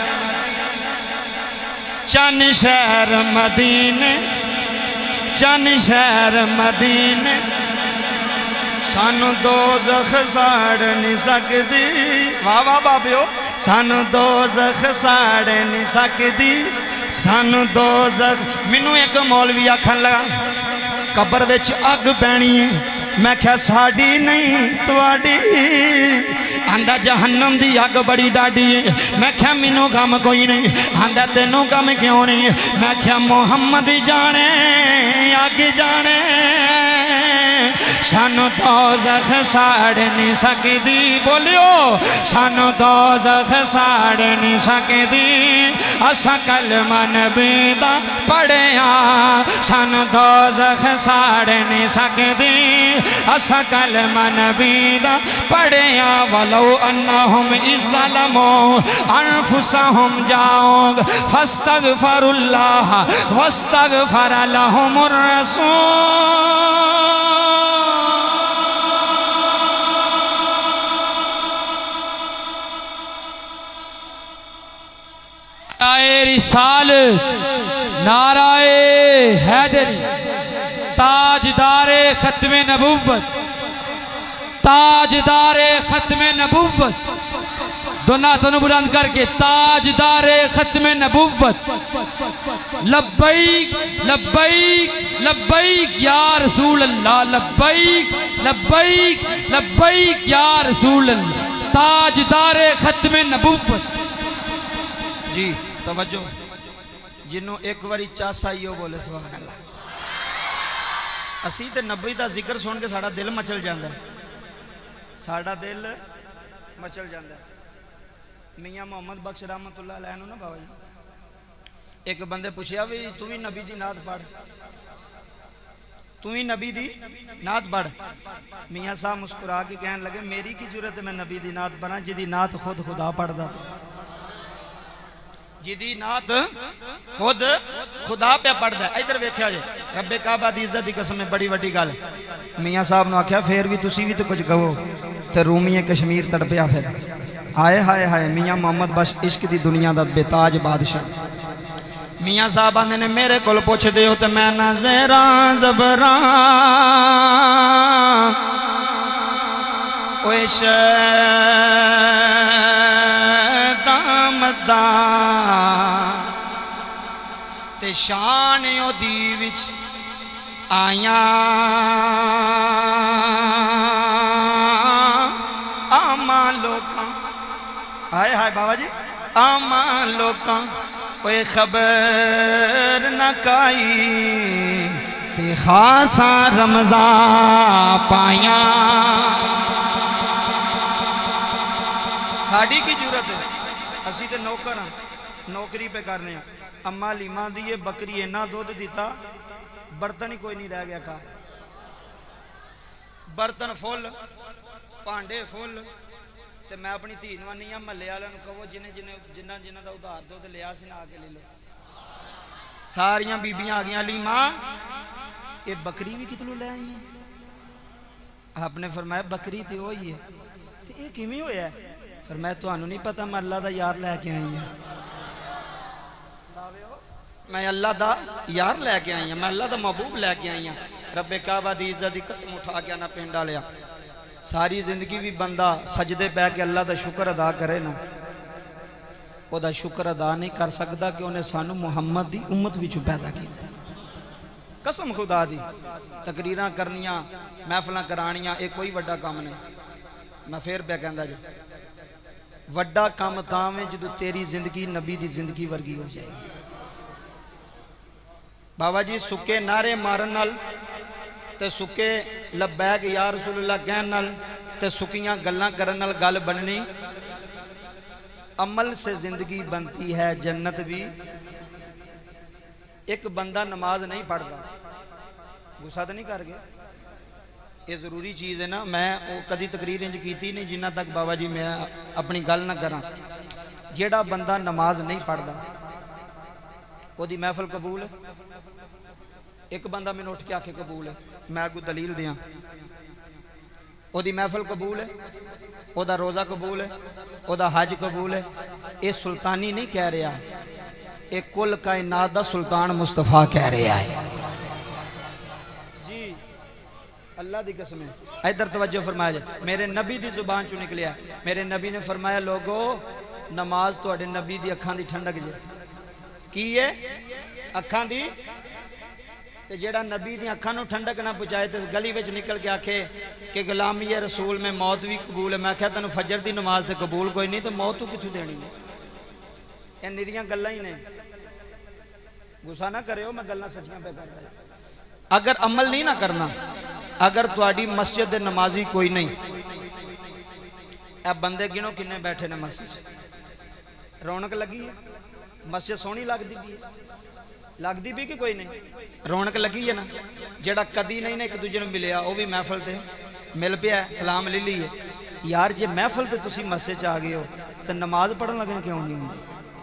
چند شہر مدینے چند شہر مدینے سانو دوزخ ساڑ نہیں سکتی واہ واہ بابیو سانو دوزخ ساڑ نہیں سکتی سانو دوزخ مینو ایک مولوی آکھن لگا قبر وچ اگ پینی ہے میں کہا ساڑی نہیں تواڑی آندہ جہنم دی اگ بڑی ڈاڑی ہے میں کہا مینو غم کوئی نہیں آندہ تینوں غم کیوں نہیں میں کہا محمد جانے اگ جانے سانو دوزخ ساڑ نہیں سکتی بولیو سانو دوزخ ساڑ نہیں سکتی اسا کلمہ نبی دا پڑھیا سانو دوزخ ساڑ نہیں سکتی اسا کلمہ نبی دا پڑھیا ولو انہم اذ ظلموا انفسہم جاؤں فاستغفر اللہ واستغفر لہم الرسول نعرہ رسالت نعرہ حیدری تاجدار ختم نبوت تاجدار ختم نبوت دونوں تنو بلند کر کے تاجدار ختم نبوت لبیک لبیک لبیک یا رسول اللہ لبیک لبیک لبیک یا رسول اللہ تاجدار ختم نبوت جی توجہ جنہوں ایک واری چاسا ہیو بولے سبحان اللہ اسی تے نبی دا ذکر سن کے ساڑا دل مچل جاندہ ہے ساڑا دل مچل جاندہ ہے میاں محمد بخش رحمت اللہ علیہ نا بابا جی ایک بندے پوچھیا بھی تو ہی نبی دی نات پڑھ تو ہی نبی دی نات پڑھ میاں صاحب مسکرا کے کہنے لگے میری کی جرت میں نبی دی نات پڑھا جدی نات خود خدا پڑھ دا جدی نات خود خدا پہ پڑھ دا ادھر ویکھیا جے رب کعبہ دی عزت دی قسم میں بڑی وڈی گل میاں صاحب نے آکھیا پھر بھی تسی بھی تو کچھ کہو تے رومی کشمیر تڑپیا پھر آئے ہائے ہائے میاں محمد بخش عشق دی دنیا دا بے تاج بادشاہ میاں صاحب آنے نے میرے کول پوچھ دے ہو تے میں نہ زیران زبران اوے شیطان مدان تے شانیوں دی وچ آیاں آمان لوکاں آئے ہائے بابا جی آمان لوکاں کوئی خبر نہ کائی تے خاصا رمضان پائیاں ساڑی کی جورت ہے اسی تے نوکر ہاں نوکری پہ کرنے ہیں اما لیمہ دیئے بکری اینا دودھ دیتا برتن ہی کوئی نہیں رہ گیا کہا برتن فول پانڈے فول تے میں اپنی تینوان نہیں ہم ملے آلہ نو کہو جنہیں جنہیں جنہ جنہ دا ادھار دو تے لیا سے نہ آگے لے لو ساریاں بی بیاں آگیاں لی ماں یہ بکری بھی کتنو لے آئی ہیں آپ نے فرمایا بکری تے ہوئی ہے تے یہ کیمی ہویا ہے فرمایا تو آنو نہیں پتا میں اللہ دا یار لے کے آئی ہیں میں اللہ دا یار لے کے آئی ہیں میں اللہ دا محبوب لے کے آئی ہیں رب کعبہ دی عزت دی قسم اٹھا کے نہ پینڈا لیا ساری زندگی بھی بندہ سجدے پہ کہ اللہ دا شکر ادا کرے نا وہ دا شکر ادا نہیں کر سکتا کہ انہیں سانو محمد دی امت بھی پیدا کی قسم خدا دی تقریراں کرنیاں محفلاں کرانیاں ایک کوئی وڈا کام نہیں میں پھر پہ کہندا جو وڈا کام تاویں جدو تیری زندگی نبی دی زندگی ورگی ہو جائے گی بابا جی سکے نعرے مارن نال تے سکے لبیک یا رسول اللہ کہن نال تے سکیاں گلاں کرن نال گل بننی عمل سے زندگی بنتی ہے جنت بھی ایک بندہ نماز نہیں پڑھتا غصہ تو نہیں کر گئے یہ ضروری چیز ہے نا میں کدی تقریر انج کیتی نہیں جنہ تک بابا جی میں اپنی گل نہ کراں جیڑا بندہ نماز نہیں پڑھتا وہ دی محفل قبول ہے ایک بندہ میں نوٹ کے آکھے قبول ہے میں کو دلیل دیاں ਉਹਦੀ ਮਹਿਫਲ ਕਬੂਲ ਹੈ, ਉਹਦਾ ਰੋਜ਼ਾ ਕਬੂਲ ਹੈ, ਉਹਦਾ ਹਜ ਕਬੂਲ ਹੈ। ਇਹ ਸੁਲਤਾਨੀ ਨਹੀਂ ਕਹਿ ਰਿਹਾ, ਇਹ ਕੁੱਲ ਕਾਇਨਾਤ ਦਾ ਸੁਲਤਾਨ ਮੁਸਤਫਾ ਕਹਿ ਰਿਹਾ ਹੈ ਜੀ। अल्लाह दी कसम है। इधर तवज्जो फरमाया जाए, मेरे नबी दी जुबान चो निकलिया, मेरे नबी ने फरमाया लोगो नमाज तुहाडे नबी दी अखां दी ठंडक जे की है अखां दी, ते जेड़ा नबी दी अखां नूं ठंडक ना पहुंचाए ते गली विच निकल के आखे कि गुलामी है रसूल में मौत भी कबूल है। मैं क्या तैनूं फजर दी नमाज ते कबूल कोई नहीं, तो मौत तू कित्थों देनी है? ये निरियां गल्लां ही ने, गुस्सा ना करियो, मैं गल्लां सच्चियां पे कर रहा। अगर अमल नहीं ना करना, अगर तुहाडी मस्जिद दे नमाजी कोई नहीं, ए बंदे गिनो किन्ने बैठे ने मस्जिद, रौनक लगी है, मस्जिद सोहनी लगदी भी लगदी भी कि कोई नहीं, रौनक लगी है ना। जेड़ा कदी नहीं ने एक दूजे नूं मिलिया वो भी महफिल ते मिल पिया, सलाम ले ली है। यार जे महफिल ते तुसी मस्जिद च आ गए हो तो नमाज पढ़न लगे क्यों नहीं होंदी?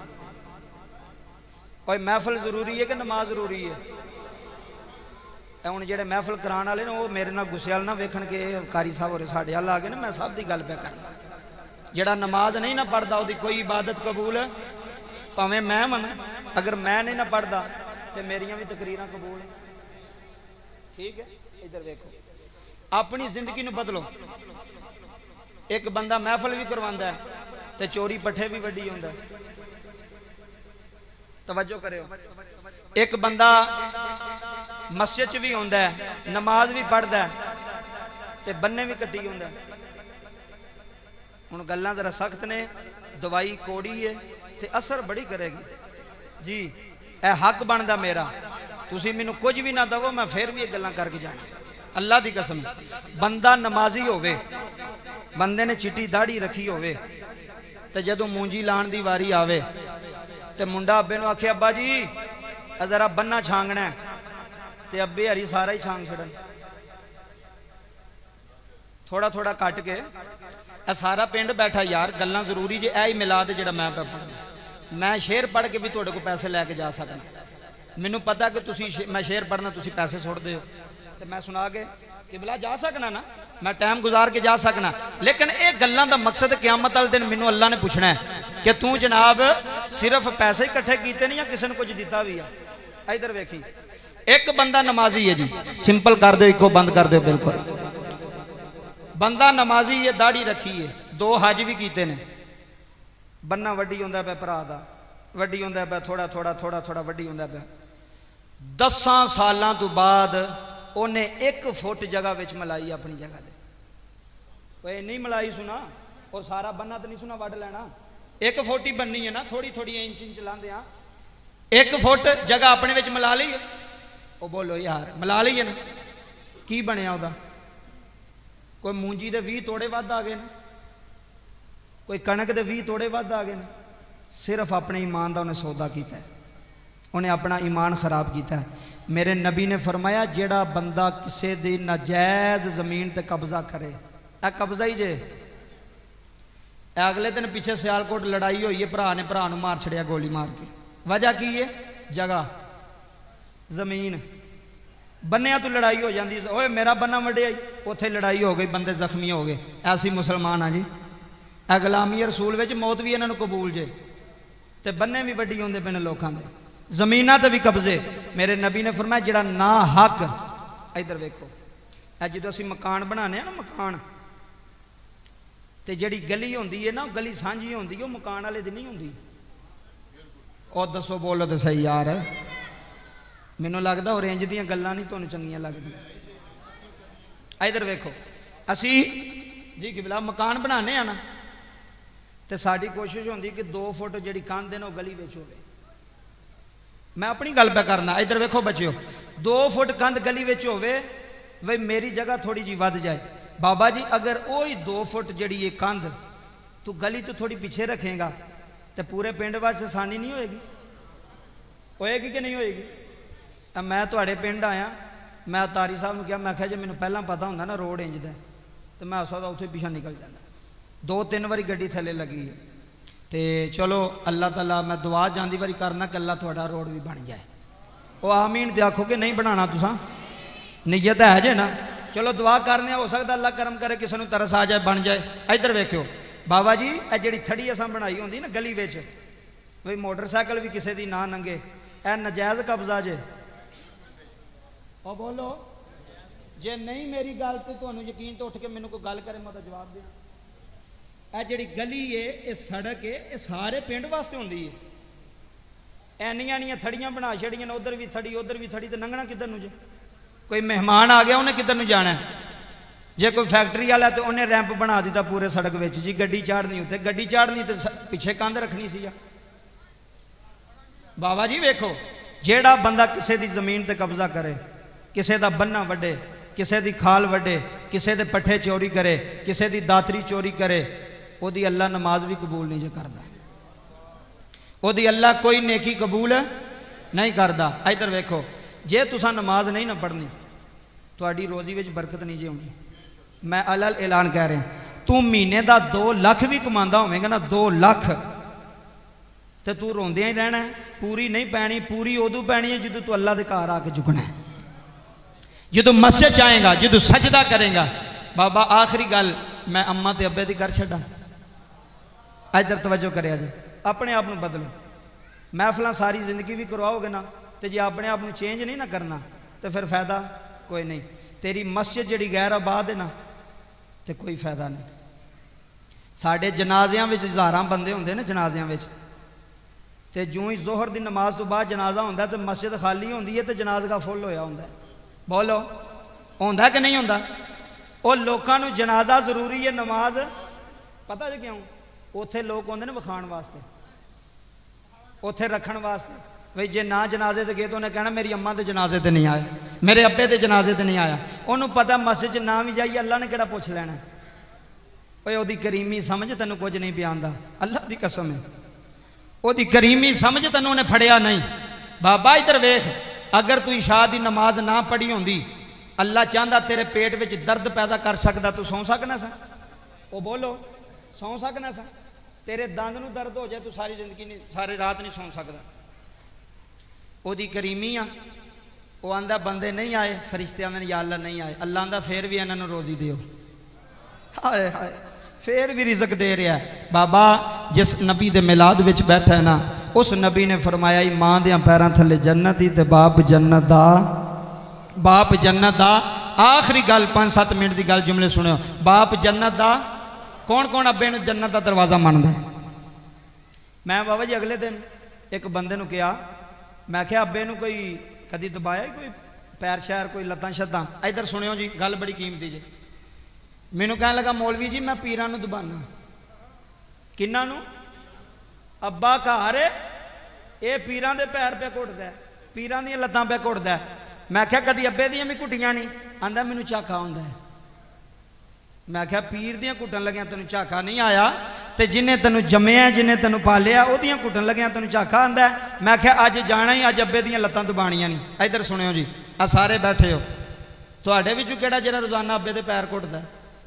कोई महफिल जरूरी है कि नमाज जरूरी है? हुण जेड़े महफिल कराने वाले ने वो मेरे नाल गुस्से वाल ना वेखण के कारी साहब होरे साडे हल आ गए ना, मैं सब दी गल पे करना। जेड़ा नमाज नहीं ना पढ़दा ओदी कोई इबादत कबूल है, भावें मैं मन, अगर मैं नहीं ना पढ़दा तो मेरियां भी तकरीरां कबूल। ठीक है, इधर देखो, अपनी जिंदगी नूं बदलो। एक बंदा महफिल भी करवांदा है ते चोरी पट्ठे भी वड्डी हुंदा है, तवज्जो करियो। एक बंदा मस्जिद च भी होंदा है, नमाज भी पढ़दा है ते बन्ने भी कट्टी होंदा है। हुण गल्लां जरा सख्त ने, दवाई कोड़ी है ते असर बड़ी करेगी जी। ए हक बनदा मेरा, तुसी मैनूं कुछ भी ना दवो, मैं फिर भी ये गल्लां करके जाना। अल्लाह दी कसम, बंदा नमाजी होवे, बंदे ने चिट्टी दाढ़ी रखी होवे ते जदों मूंजी लाण दी वारी आवे ते मुंडा अब्बे नूं आखे अब्बा जी जरा बन्ना छांगना है, ते अब्बे हरी सारा ही छांग छड़न, थोड़ा थोड़ा कट के ए सारा पिंड बैठा यार गल्लां जरूरी जे ऐ ही मिला दे जेड़ा मैं पढ़ना। मैं शेर पढ़ के भी तुहाडे को पैसे लैके जा सकना, मैनू पता कि तुसी मैं शेर पढ़ना तुसी पैसे सुटदे हो, ते मैं सुना के कि भला जा सकना ना, मैं टाइम गुजार के जा सकना। लेकिन ये गल्लां दा मकसद क़यामत वाले दिन मैनू अल्लाह ने पूछना है कि तू जनाब सिर्फ पैसे इकट्ठे कीते नहीं या किसी ने कुछ दिता भी है? इधर वेखी, एक बंदा नमाजी है जी, सिंपल कर दो, इको बंद कर दो, बिल्कुल बंदा नमाजी है, दाढ़ी रखी है, दो हज भी कीते ने, बन्ना वड्डी होंदा पे भरा दा, वड्डी होंदा पे थोड़ा थोड़ा थोड़ा थोड़ा वड्डी होंदा पे। दसां सालां तो बाद उन्हें एक फुट जगह विच मलाई अपनी जगह दे, कोई नहीं मलाई सुना और सारा बन्ना तो नहीं सुना वड लेना, एक फुट ही बननी है ना, थोड़ी थोड़ी इंच इंच लांदे आ, एक फुट जगह अपने विच मिला ली है। ओ बोलो यार मिला ली है ना, की बनया उहदा? कोई मूंजी दे बीस तोड़े वध आ गए ने, कोई कणक दे बीस तोड़े वध आ गए ने, सिर्फ अपने ईमान का उन्हें सौदा किया है, उन्हें अपना ईमान खराब किया है। मेरे नबी ने फरमाया जेड़ा बंदा किसी दी नाजायज जमीन ते कब्जा करे, ए कब्जा ही जे। अगले दिन पिछे सियालकोट लड़ाई हुई है, भरा ने भरा मार छड़िया गोली मार के, वजह की है? जगह जमीन, बन्निया तो लड़ाई हो जाती, ओए मेरा बन्ना वड्डिया, उत्थे लड़ाई हो गई, बंदे जख्मी हो गए। ऐसी मुसलमान हाँ जी, ए गुलामी रसूल विच मौत भी इन्हों कबूल जे, ते बन्ने भी वड्डी होंदे पे लोगों के, जमीना ते भी कब्जे। मेरे नबी ने फरमाया जेड़ा ना हक, इधर वेखो, जो असीं मकान बनाने ना, मकान ते जिहड़ी गली होंदी है ना, गली सांझी होंदी है, मकान वाले दी नहीं होंदी। और दसो बोलो तो सही यार, मैनूं लगदा और रेंज दीयां गल्लां नहीं तुहानूं चंगियां लगदियां। इधर वेखो, असी जी किबला मकान बनाने आ ना, तो साडी कोशिश होंदी कि दो फुट जिहड़ी कंध है ना गली विच होवे। मैं अपनी गल पे करना, इधर वेखो बच्चिओ, दो फुट कंध गली विच होवे, वे मेरी जगह थोड़ी जी वध जाए। बाबा जी अगर वही दो फुट जिहड़ी ये कंध तू गली तो थोड़ी पीछे रखेगा तो पूरे पिंड वास्ते आसानी नहीं होएगी? होएगी कि नहीं होएगी? अब मैं तुहाडे पिंड आया, मैं तारी साहब नूं कहा, मैं कहा जे मैनूं पहलां पता हुंदा ना रोड इंज दा ते मैं उस उत्थे पिछा निकल जांदा। दो तीन बारी गड्डी थल्ले लगी है, तो चलो अल्लाह ताला मैं दुआ जांदी बारी करना कि अल्लाह तुहाडा रोड भी बन जाए। वो आमीन ते आखो कि नहीं बनाना, तुसां नीयत है जे ना? चलो दुआ करने, हो सकता अल्लाह करम करे किसी को तरस आ जाए, बन जाए। इधर वेख्यो बाबा जी, यह जी थड़ी असां बनाई होंदी ना गली विच, बई मोटरसाइकिल भी किसी की ना नंगे, यह नजायज़ कब्जा जे। और बोलो जे नहीं मेरी गल तो तुहानू यकीन तो उठ के मैनू कोई गल करे मैं तो जवाब देना। यह जी गली है, ये सड़क है, ये सारे पिंड वास्ते होंदी है। एनियां एनियां थड़ियां बना छड़ियां, उधर भी थड़ी उधर भी थड़ी, तो लंघना किधर नूं जे? कोई मेहमान आ गया उन्हें किधर नूं जाना है? जे कोई फैक्ट्री वाला तो उन्हें रैंप बना दिता पूरे सड़क में जी, गड्डी चाड़नी उत्ते, गड्डी चाड़नी तो पिछे कंध रखनी सी। बाबा जी वेखो, जेड़ा बंदा किसी की जमीन ते कब्जा करे, किसी का बन्ना वड्डे, किसी की खाल वड्डे, किसी के पट्ठे चोरी करे, किसी की दातरी चोरी करे, ओदी अल्लाह नमाज भी कबूल नहीं जे करदा, ओदी अल्लाह कोई नेकी कबूल नहीं करदा। इधर वेखो, जे तुसा नमाज नहीं ना पढ़नी, तुहाडी रोजी विच बरकत नहीं जे होनी। मैं अलल ऐलान कह रहा, तू महीने का दो लख भी कमांदा होवेगा ना, दो लख, तो तू रोंदियां ही रहना है। पूरी नहीं पैनी, पूरी उदू पैनी है जो तू अल्लाह के घर आके झुकना है, जो मस्जिद जाएगा, जो सजदा करेगा। बाबा आखिरी गल मैं अम्मा ते अब्बे दी कर छड्डा। इधर तवज्जो करिया जी, अपने आप में बदलो। महफिल सारी जिंदगी भी करवाओगे ना, तो जे अपने आप में चेंज नहीं ना करना तो फिर फायदा कोई नहीं। तेरी मस्जिद जी गैर आबाद है ना, तो कोई फायदा नहीं। साढ़े जनाजियां में हज़ारां बंदे होंगे ना, जनाजियां में तो जूं ही जोहर की नमाज तो बाद जनाजा होंदा तो मस्जिद खाली होंदी है, तो जनाजा फुल होया होंदा है। बोलो होंदा कि नहीं होंदा? वो लोगों को जनाजा जरूरी है, नमाज पता जी क्यों? उत्थे लोग आते हैं विखाण वास्ते, उत्थे रखण वास्ते। बई जे ना जनाजे ते गए तो उन्हें कहना मेरी अम्मा के जनाजे ते नहीं आया, मेरे अब्बे के जनाजे ते नहीं आया। उन्होंने पता मस्जिद च ना भी जाइए अल्लाह ने किहड़ा पुछ लेना। ओए ओदी करीमी समझ तैनूं कुछ नहीं पिया आंदा, अल्लाह की कसम है, ओदी करीमी समझ तैनूं उन्हें फड़िया नहीं। बाबा इधर वेख, अगर तू इशा की नमाज ना पढ़ी होंदी, अल्लाह चाहता तेरे पेट में दर्द पैदा कर सकता, तू सौ सकना सा? वो बोलो सौ सकना सा? तेरे दंद नूं दर्द हो जाए तू सारी जिंदगी नहीं, सारी रात नहीं सौ सकता। ओदी करीमी आ, वो आंदा बंदे नहीं आए, फरिश्ते आंदे या अल्लाह नहीं आए, अल्लाह आंदा फिर भी इन्हां नूं रोजी दिओ। हाय हाय, फिर भी रिजक दे रहा है। बाबा जिस नबी दे मिलाद विच बैठा है ना, उस नबी ने फरमाया ही मां दे पैरां थले जन्नत ही ते बाप जन्नत दा, बाप जन्नत दा। आखिरी गल पांच सत्त मिनट की गल जुमले सुनियो। बाप जन्नत दा, कौन कौन अब्बे नूं जन्नत दा दरवाजा मनदा है? मैं बाबा जी अगले दिन एक बंदे नूं कहा, मैं क्या अब्बे नूं कोई कदी दबाया कोई पैर शैर, कोई लत्तां शत्तां? इधर सुनियो जी, गल बड़ी कीमती जी। मैनू कह लगा मौलवी जी मैं पीरां नूं दबाना। किन्हां नूं? अब्बा घर ये पीरां दे पैर पे घुटदा है, पीरां दी लत्तां पे घुटदा है। मैं क्या कदी अब्बे दियां भी घुटियां नहीं? आंदा मैनू झाका आउंदा है। मैं क्या पीर दियां घुटन लग्या तैनूं झाका नहीं आया, ते जिन्हें तैनूं जम्मिया जिन्हें तैनूं पालिया ओदियां घुटन लग्या तैनूं झाका आंदा है। मैं क्या अज जाना ही, अज अब्बे दियां लत्तां दबाणियां नहीं। इधर सुनियो जी, आ सारे बैठे हो, तुहाडे विचों किहड़ा जिहड़ा रोजाना अब्बे दे पैर घुटदा?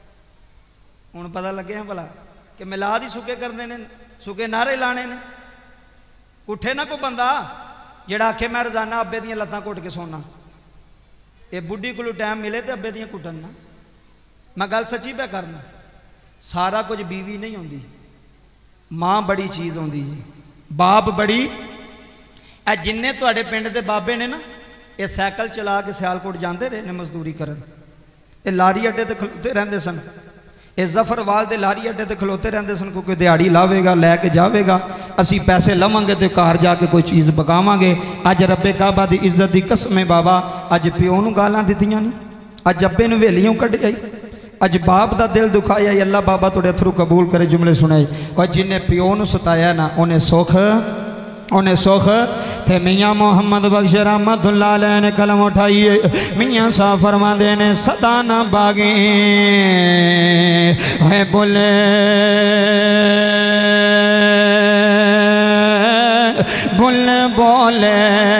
हुण पता लगे हैं भला कि मिलाद ही सुके करते हैं, सुके नारे लाने ने। उठे ना कोई बंदा जिहड़ा आखे मैं रोजाना अब्बे दियां लत्तां घुट के सोना। ये बुढ़ी को टाइम मिले तो अब्बे दियां घुटन ना। मैं गल सच्ची पे करना, सारा कुछ बीवी नहीं होंदी, मां बड़ी चीज़ होंदी जी, बाप बड़ी। ए जिन्ने तुहाडे पिंड दे बाबे ने ना, ये सैकल चला के सियालकोट जाते रहे ने मजदूरी करन। ये लारी अड्डे ते खलोते रहंदे सन, ये जफरवाल के लारी अड्डे ते खलोते रहंदे सन। कोई दिहाड़ी लावेगा लैके जावेगा, असी पैसे लवांगे तो घर जाके कोई चीज़ पकावांगे। अज रब्बे काबा की इज्जत की कसम है बाबा, अज प्यो नूं गालां दित्तियां ने, अज अब्बे नूं वेलियों कढिया, अज बाप का दिल दुखाया। अल्लाह बाबा तुहाडे अथरू कबूल करे। जुमले सुनाए। और जिन्हें प्यो नूं सताया ना, उन्हें सुख उन्हें सुख। थे मियाँ मोहम्मद बख्श रहमतुल्लाह अलैह ने कलम उठाइए। मियाँ साहब फरमाते ने सदा ना बागे है बोले बुल बोले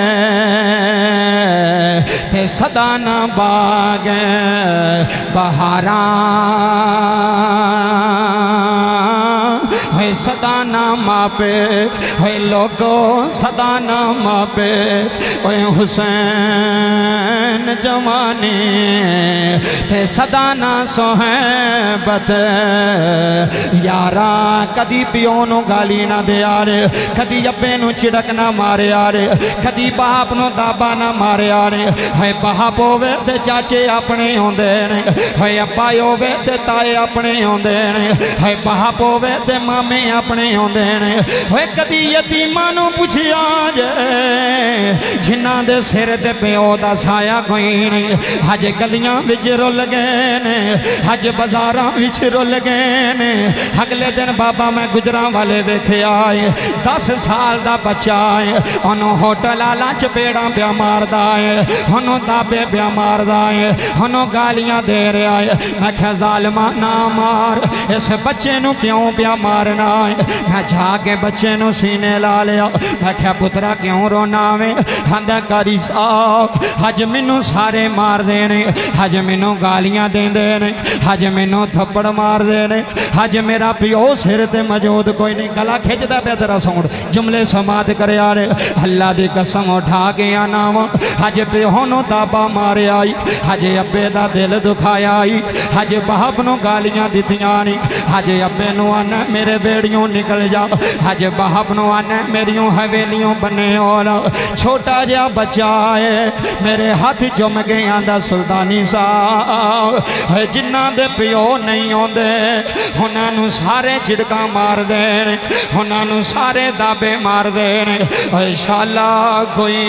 ते सदा ना बागे बहारा है सदाना मापे होए लोगो सदाना मापे होए हुसैन जवानी ते सदाना सोहबत यारा कदी पियो नु गाली ना दे यारे कदी अब्बे नु चिड़क ना मारे यारे कदी बाप नु दाबा ना मारे यारे है बाप होवे ते चाचे अपने होंदे ने है अब्बा होवे ते ताए अपने होंदे ने है बाप होवे ते मामे अपने होंदे ने है कदी यतीमां नु पुछिया जे जिन्हां दे सिर ते पिओ दा साया कोई नहीं अज गलियां विच रुल गए ने अज बाजारां विच रुल गए ने अगले दिन बाबा मैं गुजरां वाले वेखे आए दस साल दा बच्चा है ओनू होटल आला चपेड़ा पिया मारदा है ओनू दाबे पिया मारदा है ओनू गालियां दे रहा है मैं क्या जालिमा ना मार इस बच्चे नू क्यों पिया मारना है मैं जाके बच्चे नू सीने ला लिया मैं क्या पुत्रा क्यों रोना वे आंदा कारी साहब अज मैनू सारे मार देने अज मैनू गालियां देंदे ने अज मैनू थप्पड़ मार देने अज मेरा पिओ सिर ते मौजूद कोई नहीं गला खिंचदा पिया तेरा साउंड जुमले समात करे यार अल्लाह दी कसम उठा के आना वा अज पिओ नू दाबा मारे आई अज अब्बे दा दिल दुखाया आई अज बाप नू गालियां दित्तियां नी अज अब्बे नू आना मेरे बेड़ियों निकल जा अज बाप नू आना मेरियों हवेलियों बने और छोटा जिहा बच्चा है मेरे हाथ चुम के आंदा सुल्तानी साहब जिन्हां दे पिओ नहीं आउंदे उन्हां नू सारे झिड़का मार दे उन्हां नू सारे दाबे मार दे शाला कोई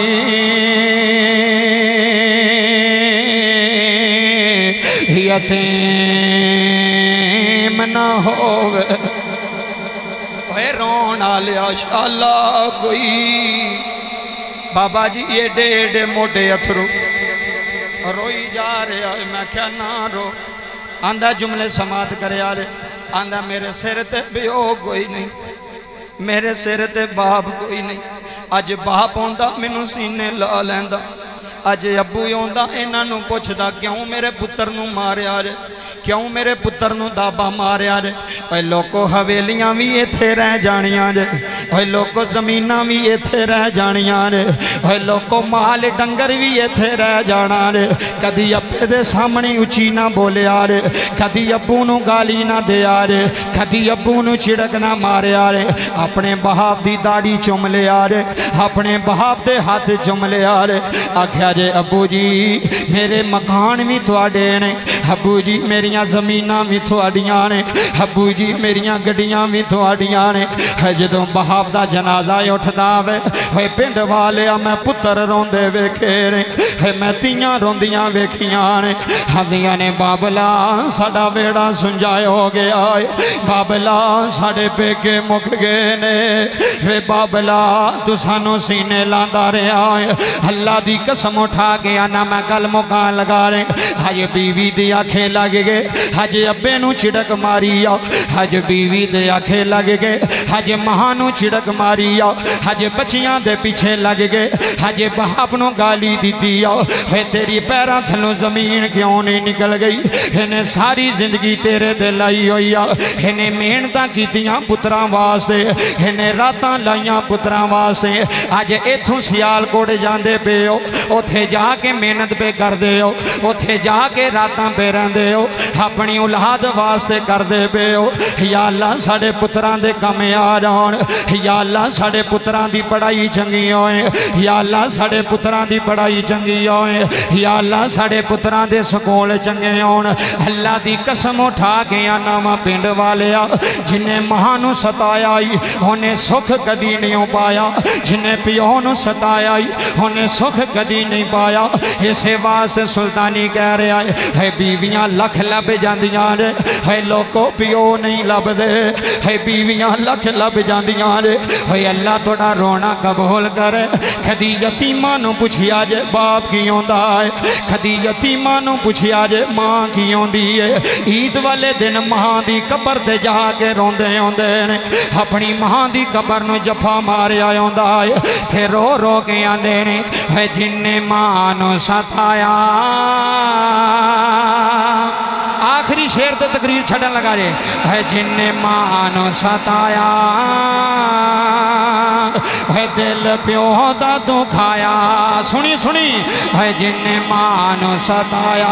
यतीम ना होवे रोन आलिया शाला कोई बाबा जी एडे एडे मोटे अथरू रोई जा रहा है मैं क्या ना रो आंदा जुमले समात करे यार आंदा मेरे सिर ते पिओ कोई नहीं मेरे सिर ते बाप कोई नहीं अज बाप आंदा मैनू सीने ला लैंदा अज अब्बू आंदा इन्हां नू पुछदा क्यों मेरे पुत्र नू मारिया रे क्यों मेरे पुत्र नू दाबा मारिया रे ओए लोको हवेलियां भी इत्थे रह जानियां रे ओए लोको जमीनां भी इत्थे रह जानियां रे ओए लोको माल डंगर भी इत्थे रह जाना रे कदी अब्बे दे सामने उची ना बोलिया रे कदी अब्बू नू गाली ना दिया रे कदी अब्बू नू छिड़क ना मारिया रे अपने बाप दी दाढ़ी चुम लिया रे अपने बाप दे हाथ चुम लिया रे आख्या जे अब्बू जी मेरे मकान भी तुहाडे ने अब्बू जी मेरियां जमीनां भी तुहाडियां ने अब्बू जी मेरियां गड्डियां भी तुहाडियां ने जदों बाप दा जनाजा उठदा वे होए पिंड वाले मैं पुत्र रोंदे वेखे ने मैं तियां रोंदियां वेखियां ने आंदियां ने बाबला साडा बेड़ा सुंजाए हो गया है बाबला साडे पेके मुक गए ने वे बाबला तू सानू सीने लांदा रहा है अल्लाह दी कसम उठा के आना मैं गल मुकान लगा रहे हज बीवी दे आखे लग गए हज अब्बे नू छिड़क मारी आओ हज बीवी दे आखे लग गए हज मां नू छिड़क मारी आओ हज बच्चियां दे पीछे लग गए हज बाप नू गाली दी आओ है तेरी पैरों थलों जमीन क्यों नहीं निकल गई इन्हें सारी जिंदगी तेरे ते लाई हुई आ इन्हें मेहनतां कीतियां पुत्रां वास्ते इन्हें रातां लाइयां पुत्रां वास्ते अज इथों सियालकोट जांदे पे हो उथे जाके मेहनत पे कर दे हो उथे जाके रातां पे रहिंदे हो अपनी औलाद वास्ते करदे पे हो या अल्लाह साडे पुत्रां दे कम आ जाण या अल्लाह साडे पुत्रां दी पढ़ाई चंगी होए या अल्लाह साडे पुत्रां दी पढ़ाई चंगी होए या अल्लाह साडे पुत्रां दे स्कूल चंगे होण अल्लाह दी कसम उठा के आना वा पिंड वालिया जिन्हें मां नू सताया उन्हें सुख कदी नहीं पाया जिन्हें पिओ नू सताया उन्हें सुख कदी नहीं पाया इसे वास्ते सुल्तानी कह रहा है, है बीवियां लख लब जांदियां ने है लोको पिओ नहीं लभदे है बीवियां लख लब जांदियां ने है अल्लाह थोड़ा रोना कबूल करे कदी यतीमां नू पुछिया जे बाप की आंदा है कदी यतीमां नू पुछिया जे मां की आंदी है ईद वाले दिन मां दी कबर ते जाके रोंदे आंदे ने अपनी मां दी कबर नू जफा मारिया आंदा है ते रो रो के आंदे ने है जिन्ने मां नू सताया آخری شیر تو تقریر چھڑن لگا رہے ہے جن نے مانو ستایا ہے دل پیو دا دکھایا سنی سنی ہے جن نے مانو ستایا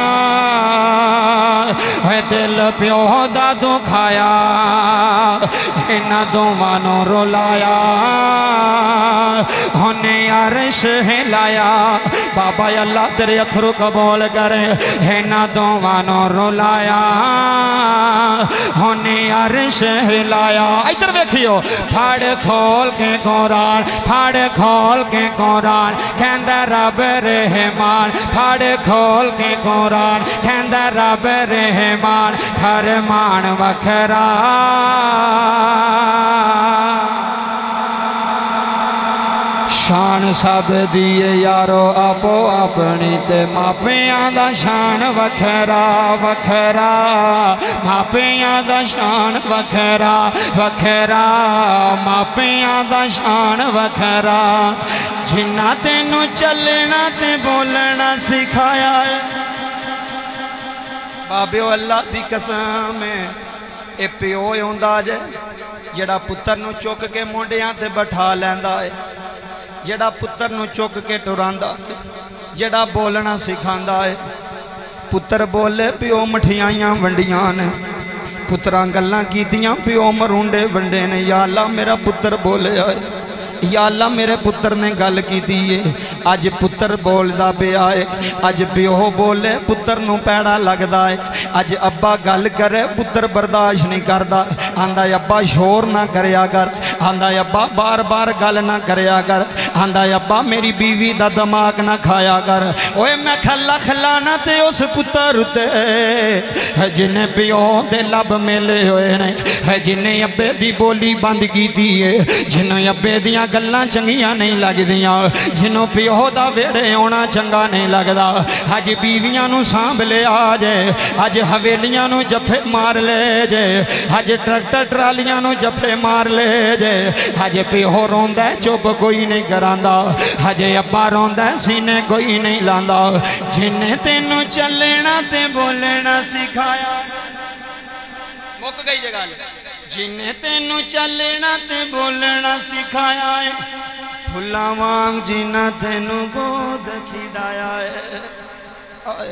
ہے دل پیو دا دکھایا انہ دوانو رولایا ہونے عرش ہلایا بابا اللہ تیرے اتھرو قبول کرے انہ دوانو رولایا ہونے عرش ہلایا ادھر دیکھیو پھاڑ کھول کے قرآن پھاڑ کھول کے قرآن کہندہ رب رحمان پھاڑ کھول کے قرآن کہندہ رب رحمان فرمان وکھرا شان سب دیئے یارو آپو اپنی تے ماپیاں دا شان وکھرا وکھرا ماپیاں دا شان وکھرا وکھرا ماپیاں دا شان وکھرا جنہ تینو چلنا تے بولنا سکھایا ہے بابیو اللہ دی قسم ہے اے پیو ہوندا جے جڑا پتر نو چوک کے مونڈیاں تے بٹھا لیندا ہے جڑا پتر نو چوک کے ٹراندا ہے جڑا بولنا سکھاندا ہے پتر بولے پیو مٹھیاں ونڈیاں نے پتراں گلاں کیتیاں پیو مرونڈے ونڈے نے یا اللہ میرا پتر بولے آئے یا اللہ میرے پتر نے گل کی دیئے آج پتر بول دا پہ آئے آج پیو بولے پتر نو پیڑا لگ دائے آج ابا گل کرے پتر برداشت نہیں کردہ آندہ ابا شور نہ کریا کر آندہ ابا بار بار گل نہ کریا کر آندہ ابا میری بیوی دا دماغ نہ کھایا کر اوے میں کھلا کھلانا تے اس پتر تے ہے جنہیں پیو دے لب ملے ہوئے نے ہے جنہیں ابے دی بولی بند کی دیئے جنہیں ابے دیاں گلاں چنگیاں نہیں لگ دیاں جنہوں پیو دا ویڑے ہونا چنگا نہیں لگ دا آج بیویاں نو سانب لے آجے آج حویلیاں نو جپے مار لے جے آج ٹرکٹر ٹرالیاں نو جپے مار لے جے آج پیو روندہ چوب کوئی نہیں کراندہ آج ابا روندہ سینے کوئی نہیں لاندہ جنہیں تینو چلنا تے بولنا سکھایا موقع گئی جگہ لے جنہیں تینو چلنا تے بولنا سکھایا ہے پھلا وانگ جنہ تینو گود کھڑایا ہے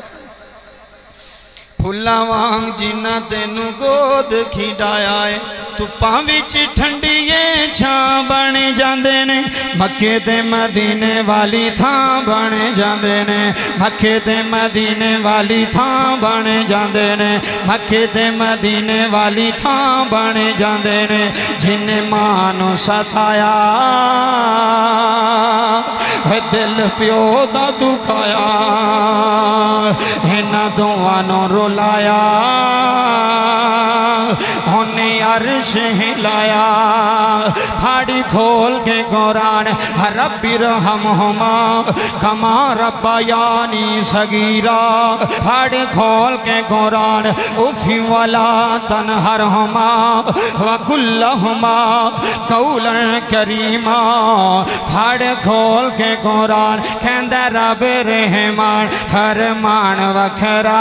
پھلا وانگ جنہ تینو گود کھڑایا ہے تو پاوچ ٹھنڈیے چھاں بنے جاندے نے مکے تے مدینے والی تھاں بنے جاندے نے مکے تے مدینے والی تھاں بنے جاندے نے مکے تے مدینے والی تھاں بنے جاندے نے جنہیں مانو ستایا ہے دل پیو دا دکھایا انہ دوانو رولایا ہونے عرش ہلایا پھاڑی کھول کے قرآن رب رحمہما کما ربیانی صغیرا پھاڑی کھول کے قرآن افی ولا تنہرہما وکلہما قولا کریما پھاڑی کھول کے قرآن کہندہ رب رحمان فرمان وکھرا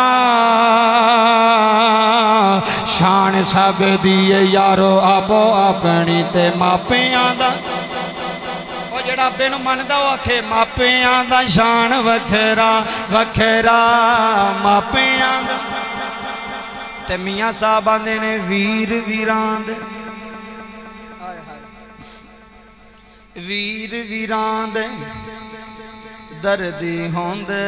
شان سب دیئے یارو آپو اپنی تے ماپیاں دا او جڑا بینو مندہ وہ آکھے ماپیاں دا شان وکھرا وکھرا ماپیاں دا تے میاں صاحب آندے نے ویر ویراند ویر ویراند دردی ہوندے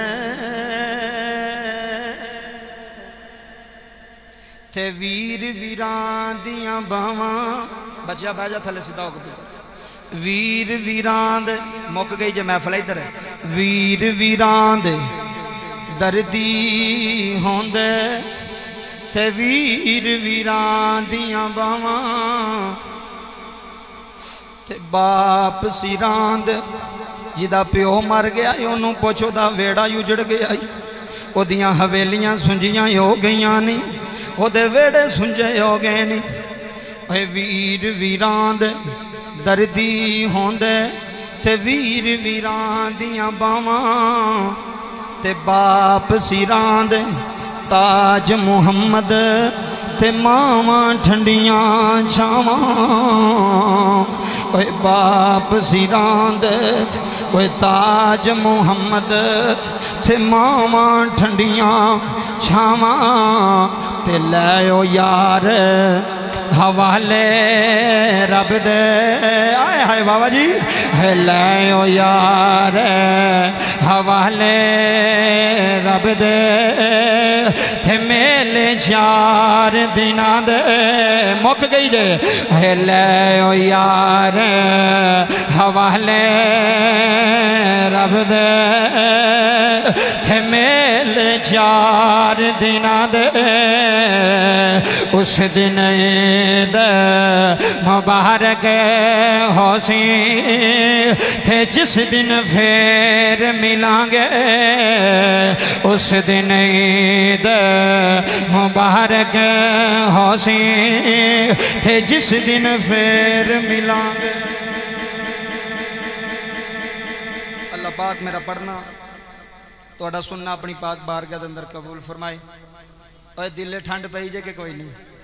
تے ویر ویران دیاں باواں بچہ بھاجا تھلے سیدھا ہو گئی ویر ویران دے موقع گئی جے محفل ادھر ہے ویر ویران دے دردی ہوندے تے ویر ویران دیاں باواں تے باپ سیران دے جدا پیو مر گیا انہوں پوچھو دا ویڑا یو جڑ گیا او دیاں حویلیاں سنجیاں ہو گئیاں نہیں او دے ویڑے سنجے ہو گئے نہیں اے ویر ویران دے دردی ہوندے تے ویر ویران دیاں باواں تے باپ سیران دے ताज मुहम्मद ते मावां ठंडियां छावां ओए बाप सिरांद ओए ताज मुहम्मद ते मावां ठंडियां छावां ते लैओ यार हवाले रब दे आए हाय बाबा जी है लैओ यार हवाले रब दे थे मेले चार दिना दे मुक गई जे है लैओ यार हवाले रब दे थे मेले चार दिना दे उस दिन ईद मुबारक होसी थे जिस दिन फिर मिलांगे उस दिन ईद मुबारक होसी थे जिस दिन फिर मिलांगे। अल्लाह पाक मेरा पढ़ना तो सुनना अपनी पाक बारगाह के अंदर कबूल फरमाए। और दिले ठंड पई जे कि कोई नहीं।